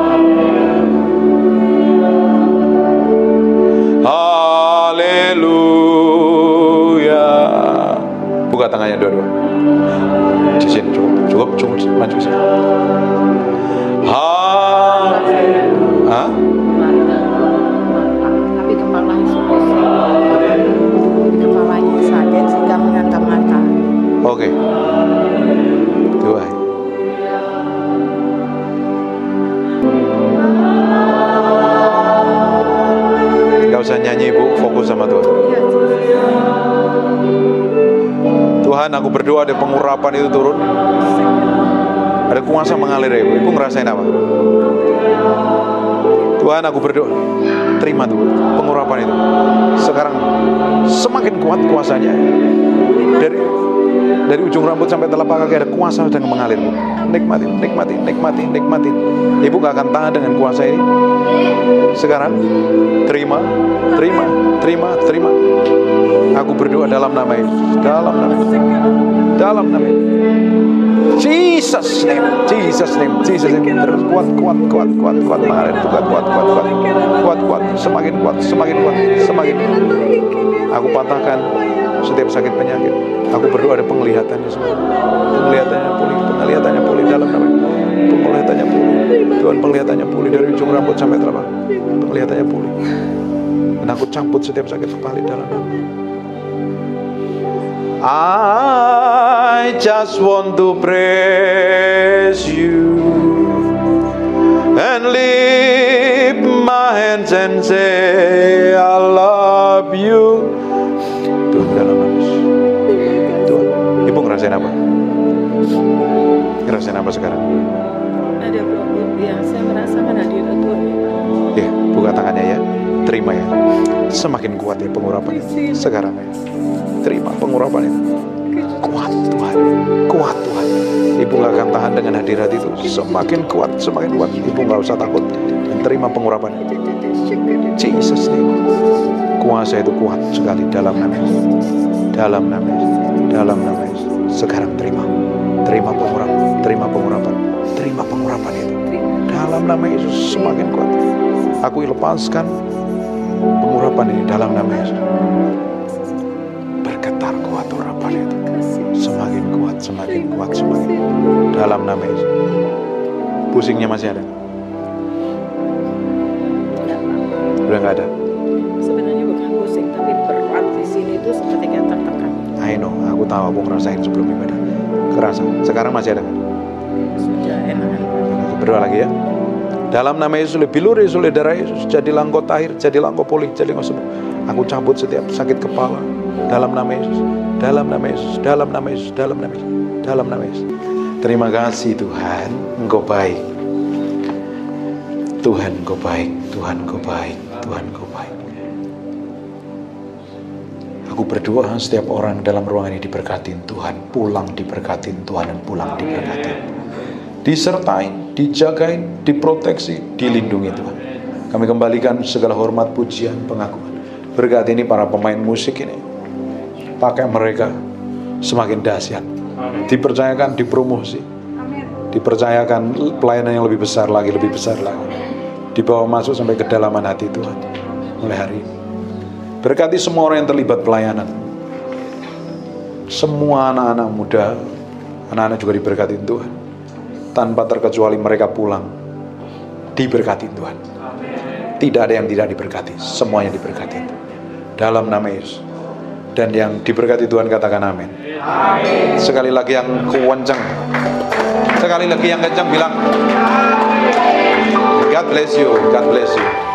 Haleluya. Buka tangannya dua-dua. Di sini cukup maju sini. Hah? Tapi kepalanya sakit sehingga menghantam mata. Oke. Doa. Gak usah nyanyi Ibu, fokus sama Tuhan. Tuhan, aku berdoa ada pengurapan itu turun. Ada kuasa mengalir ya Ibu. Ibu ngerasain apa? Tuhan, aku berdoa, terima Tuhan pengurapan itu. Sekarang semakin kuat kuasanya. Dari ujung rambut sampai telapak kaki ada kuasa sedang mengalir. Nikmati, nikmati, nikmati, nikmati. Ibu gak akan tahan dengan kuasa ini. Sekarang terima, terima, terima, terima. Aku berdoa dalam nama Yesus, dalam nama Yesus, dalam nama Yesus. Jesus name, Jesus name, Jesus name. Terus kuat, mengalir, kuat, semakin kuat. Aku patahkan setiap sakit penyakit. Aku berdoa ada penglihatannya semua. Penglihatannya pulih dalam nama. Penglihatannya pulih. Tuhan, penglihatannya pulih dari ujung rambut sampai telapak. Penglihatannya pulih. Dan aku campur setiap sakit kepala dalam nama. I just want to praise you and lift my hands and say I love you. Tuhan dalam nama Yesus. Tuhan, Ibu ngerasain apa? Ngerasain apa sekarang? Ada yang saya merasakan hadirat Tuhan. Ya, buka tangannya ya. Terima ya. Semakin kuat ya pengurapan itu. Sekarang ya. Terima pengurapan itu. Kuat Tuhan. Ibu gak akan tahan dengan hadirat itu. Semakin kuat. Ibu gak usah takut. Dan terima pengurapan itu. Jesus name. Kuasa itu kuat sekali dalam nama Yesus. Dalam nama Yesus. Sekarang terima pengurapan itu. Dalam nama Yesus semakin kuat. Aku lepaskan pengurapan ini dalam nama Yesus. Bergetar kuat urapan itu. Semakin kuat. Dalam nama Yesus. Pusingnya masih ada? Udah nggak ada? Sebenarnya bukan pusing, tapi berat di sini itu seperti kayak tertekan. I know, aku tahu, aku ngerasain sebelum ibadah. Kerasa. Sekarang masih ada? Sudah enakan. Berdoa lagi ya. Dalam nama Yesus, biluri oleh darah Yesus, jadilah engkau tahir, jadilah engkau pulih, jadilah engkau sembuh. Aku cabut setiap sakit kepala. Dalam nama Yesus. Terima kasih Tuhan, Engkau baik. Tuhan Engkau baik. Aku berdoa setiap orang dalam ruangan ini diberkatin Tuhan, pulang diberkatin Tuhan, dan pulang diberkatin, disertain, dijagain, diproteksi, dilindungi Tuhan. Kami kembalikan segala hormat, pujian, pengakuan. Berkati ini para pemain musik ini, pakai mereka semakin dahsyat, dipercayakan, dipromosi, dipercayakan pelayanan yang lebih besar lagi, dibawa masuk sampai kedalaman hati Tuhan mulai hari ini. Berkati semua orang yang terlibat pelayanan, semua anak-anak muda, anak-anak juga diberkati Tuhan, tanpa terkecuali mereka pulang diberkati Tuhan. Tidak ada yang tidak diberkati, semuanya diberkati dalam nama Yesus. Dan yang diberkati Tuhan katakan amin. Sekali lagi yang kencang, sekali lagi yang kencang bilang God bless you.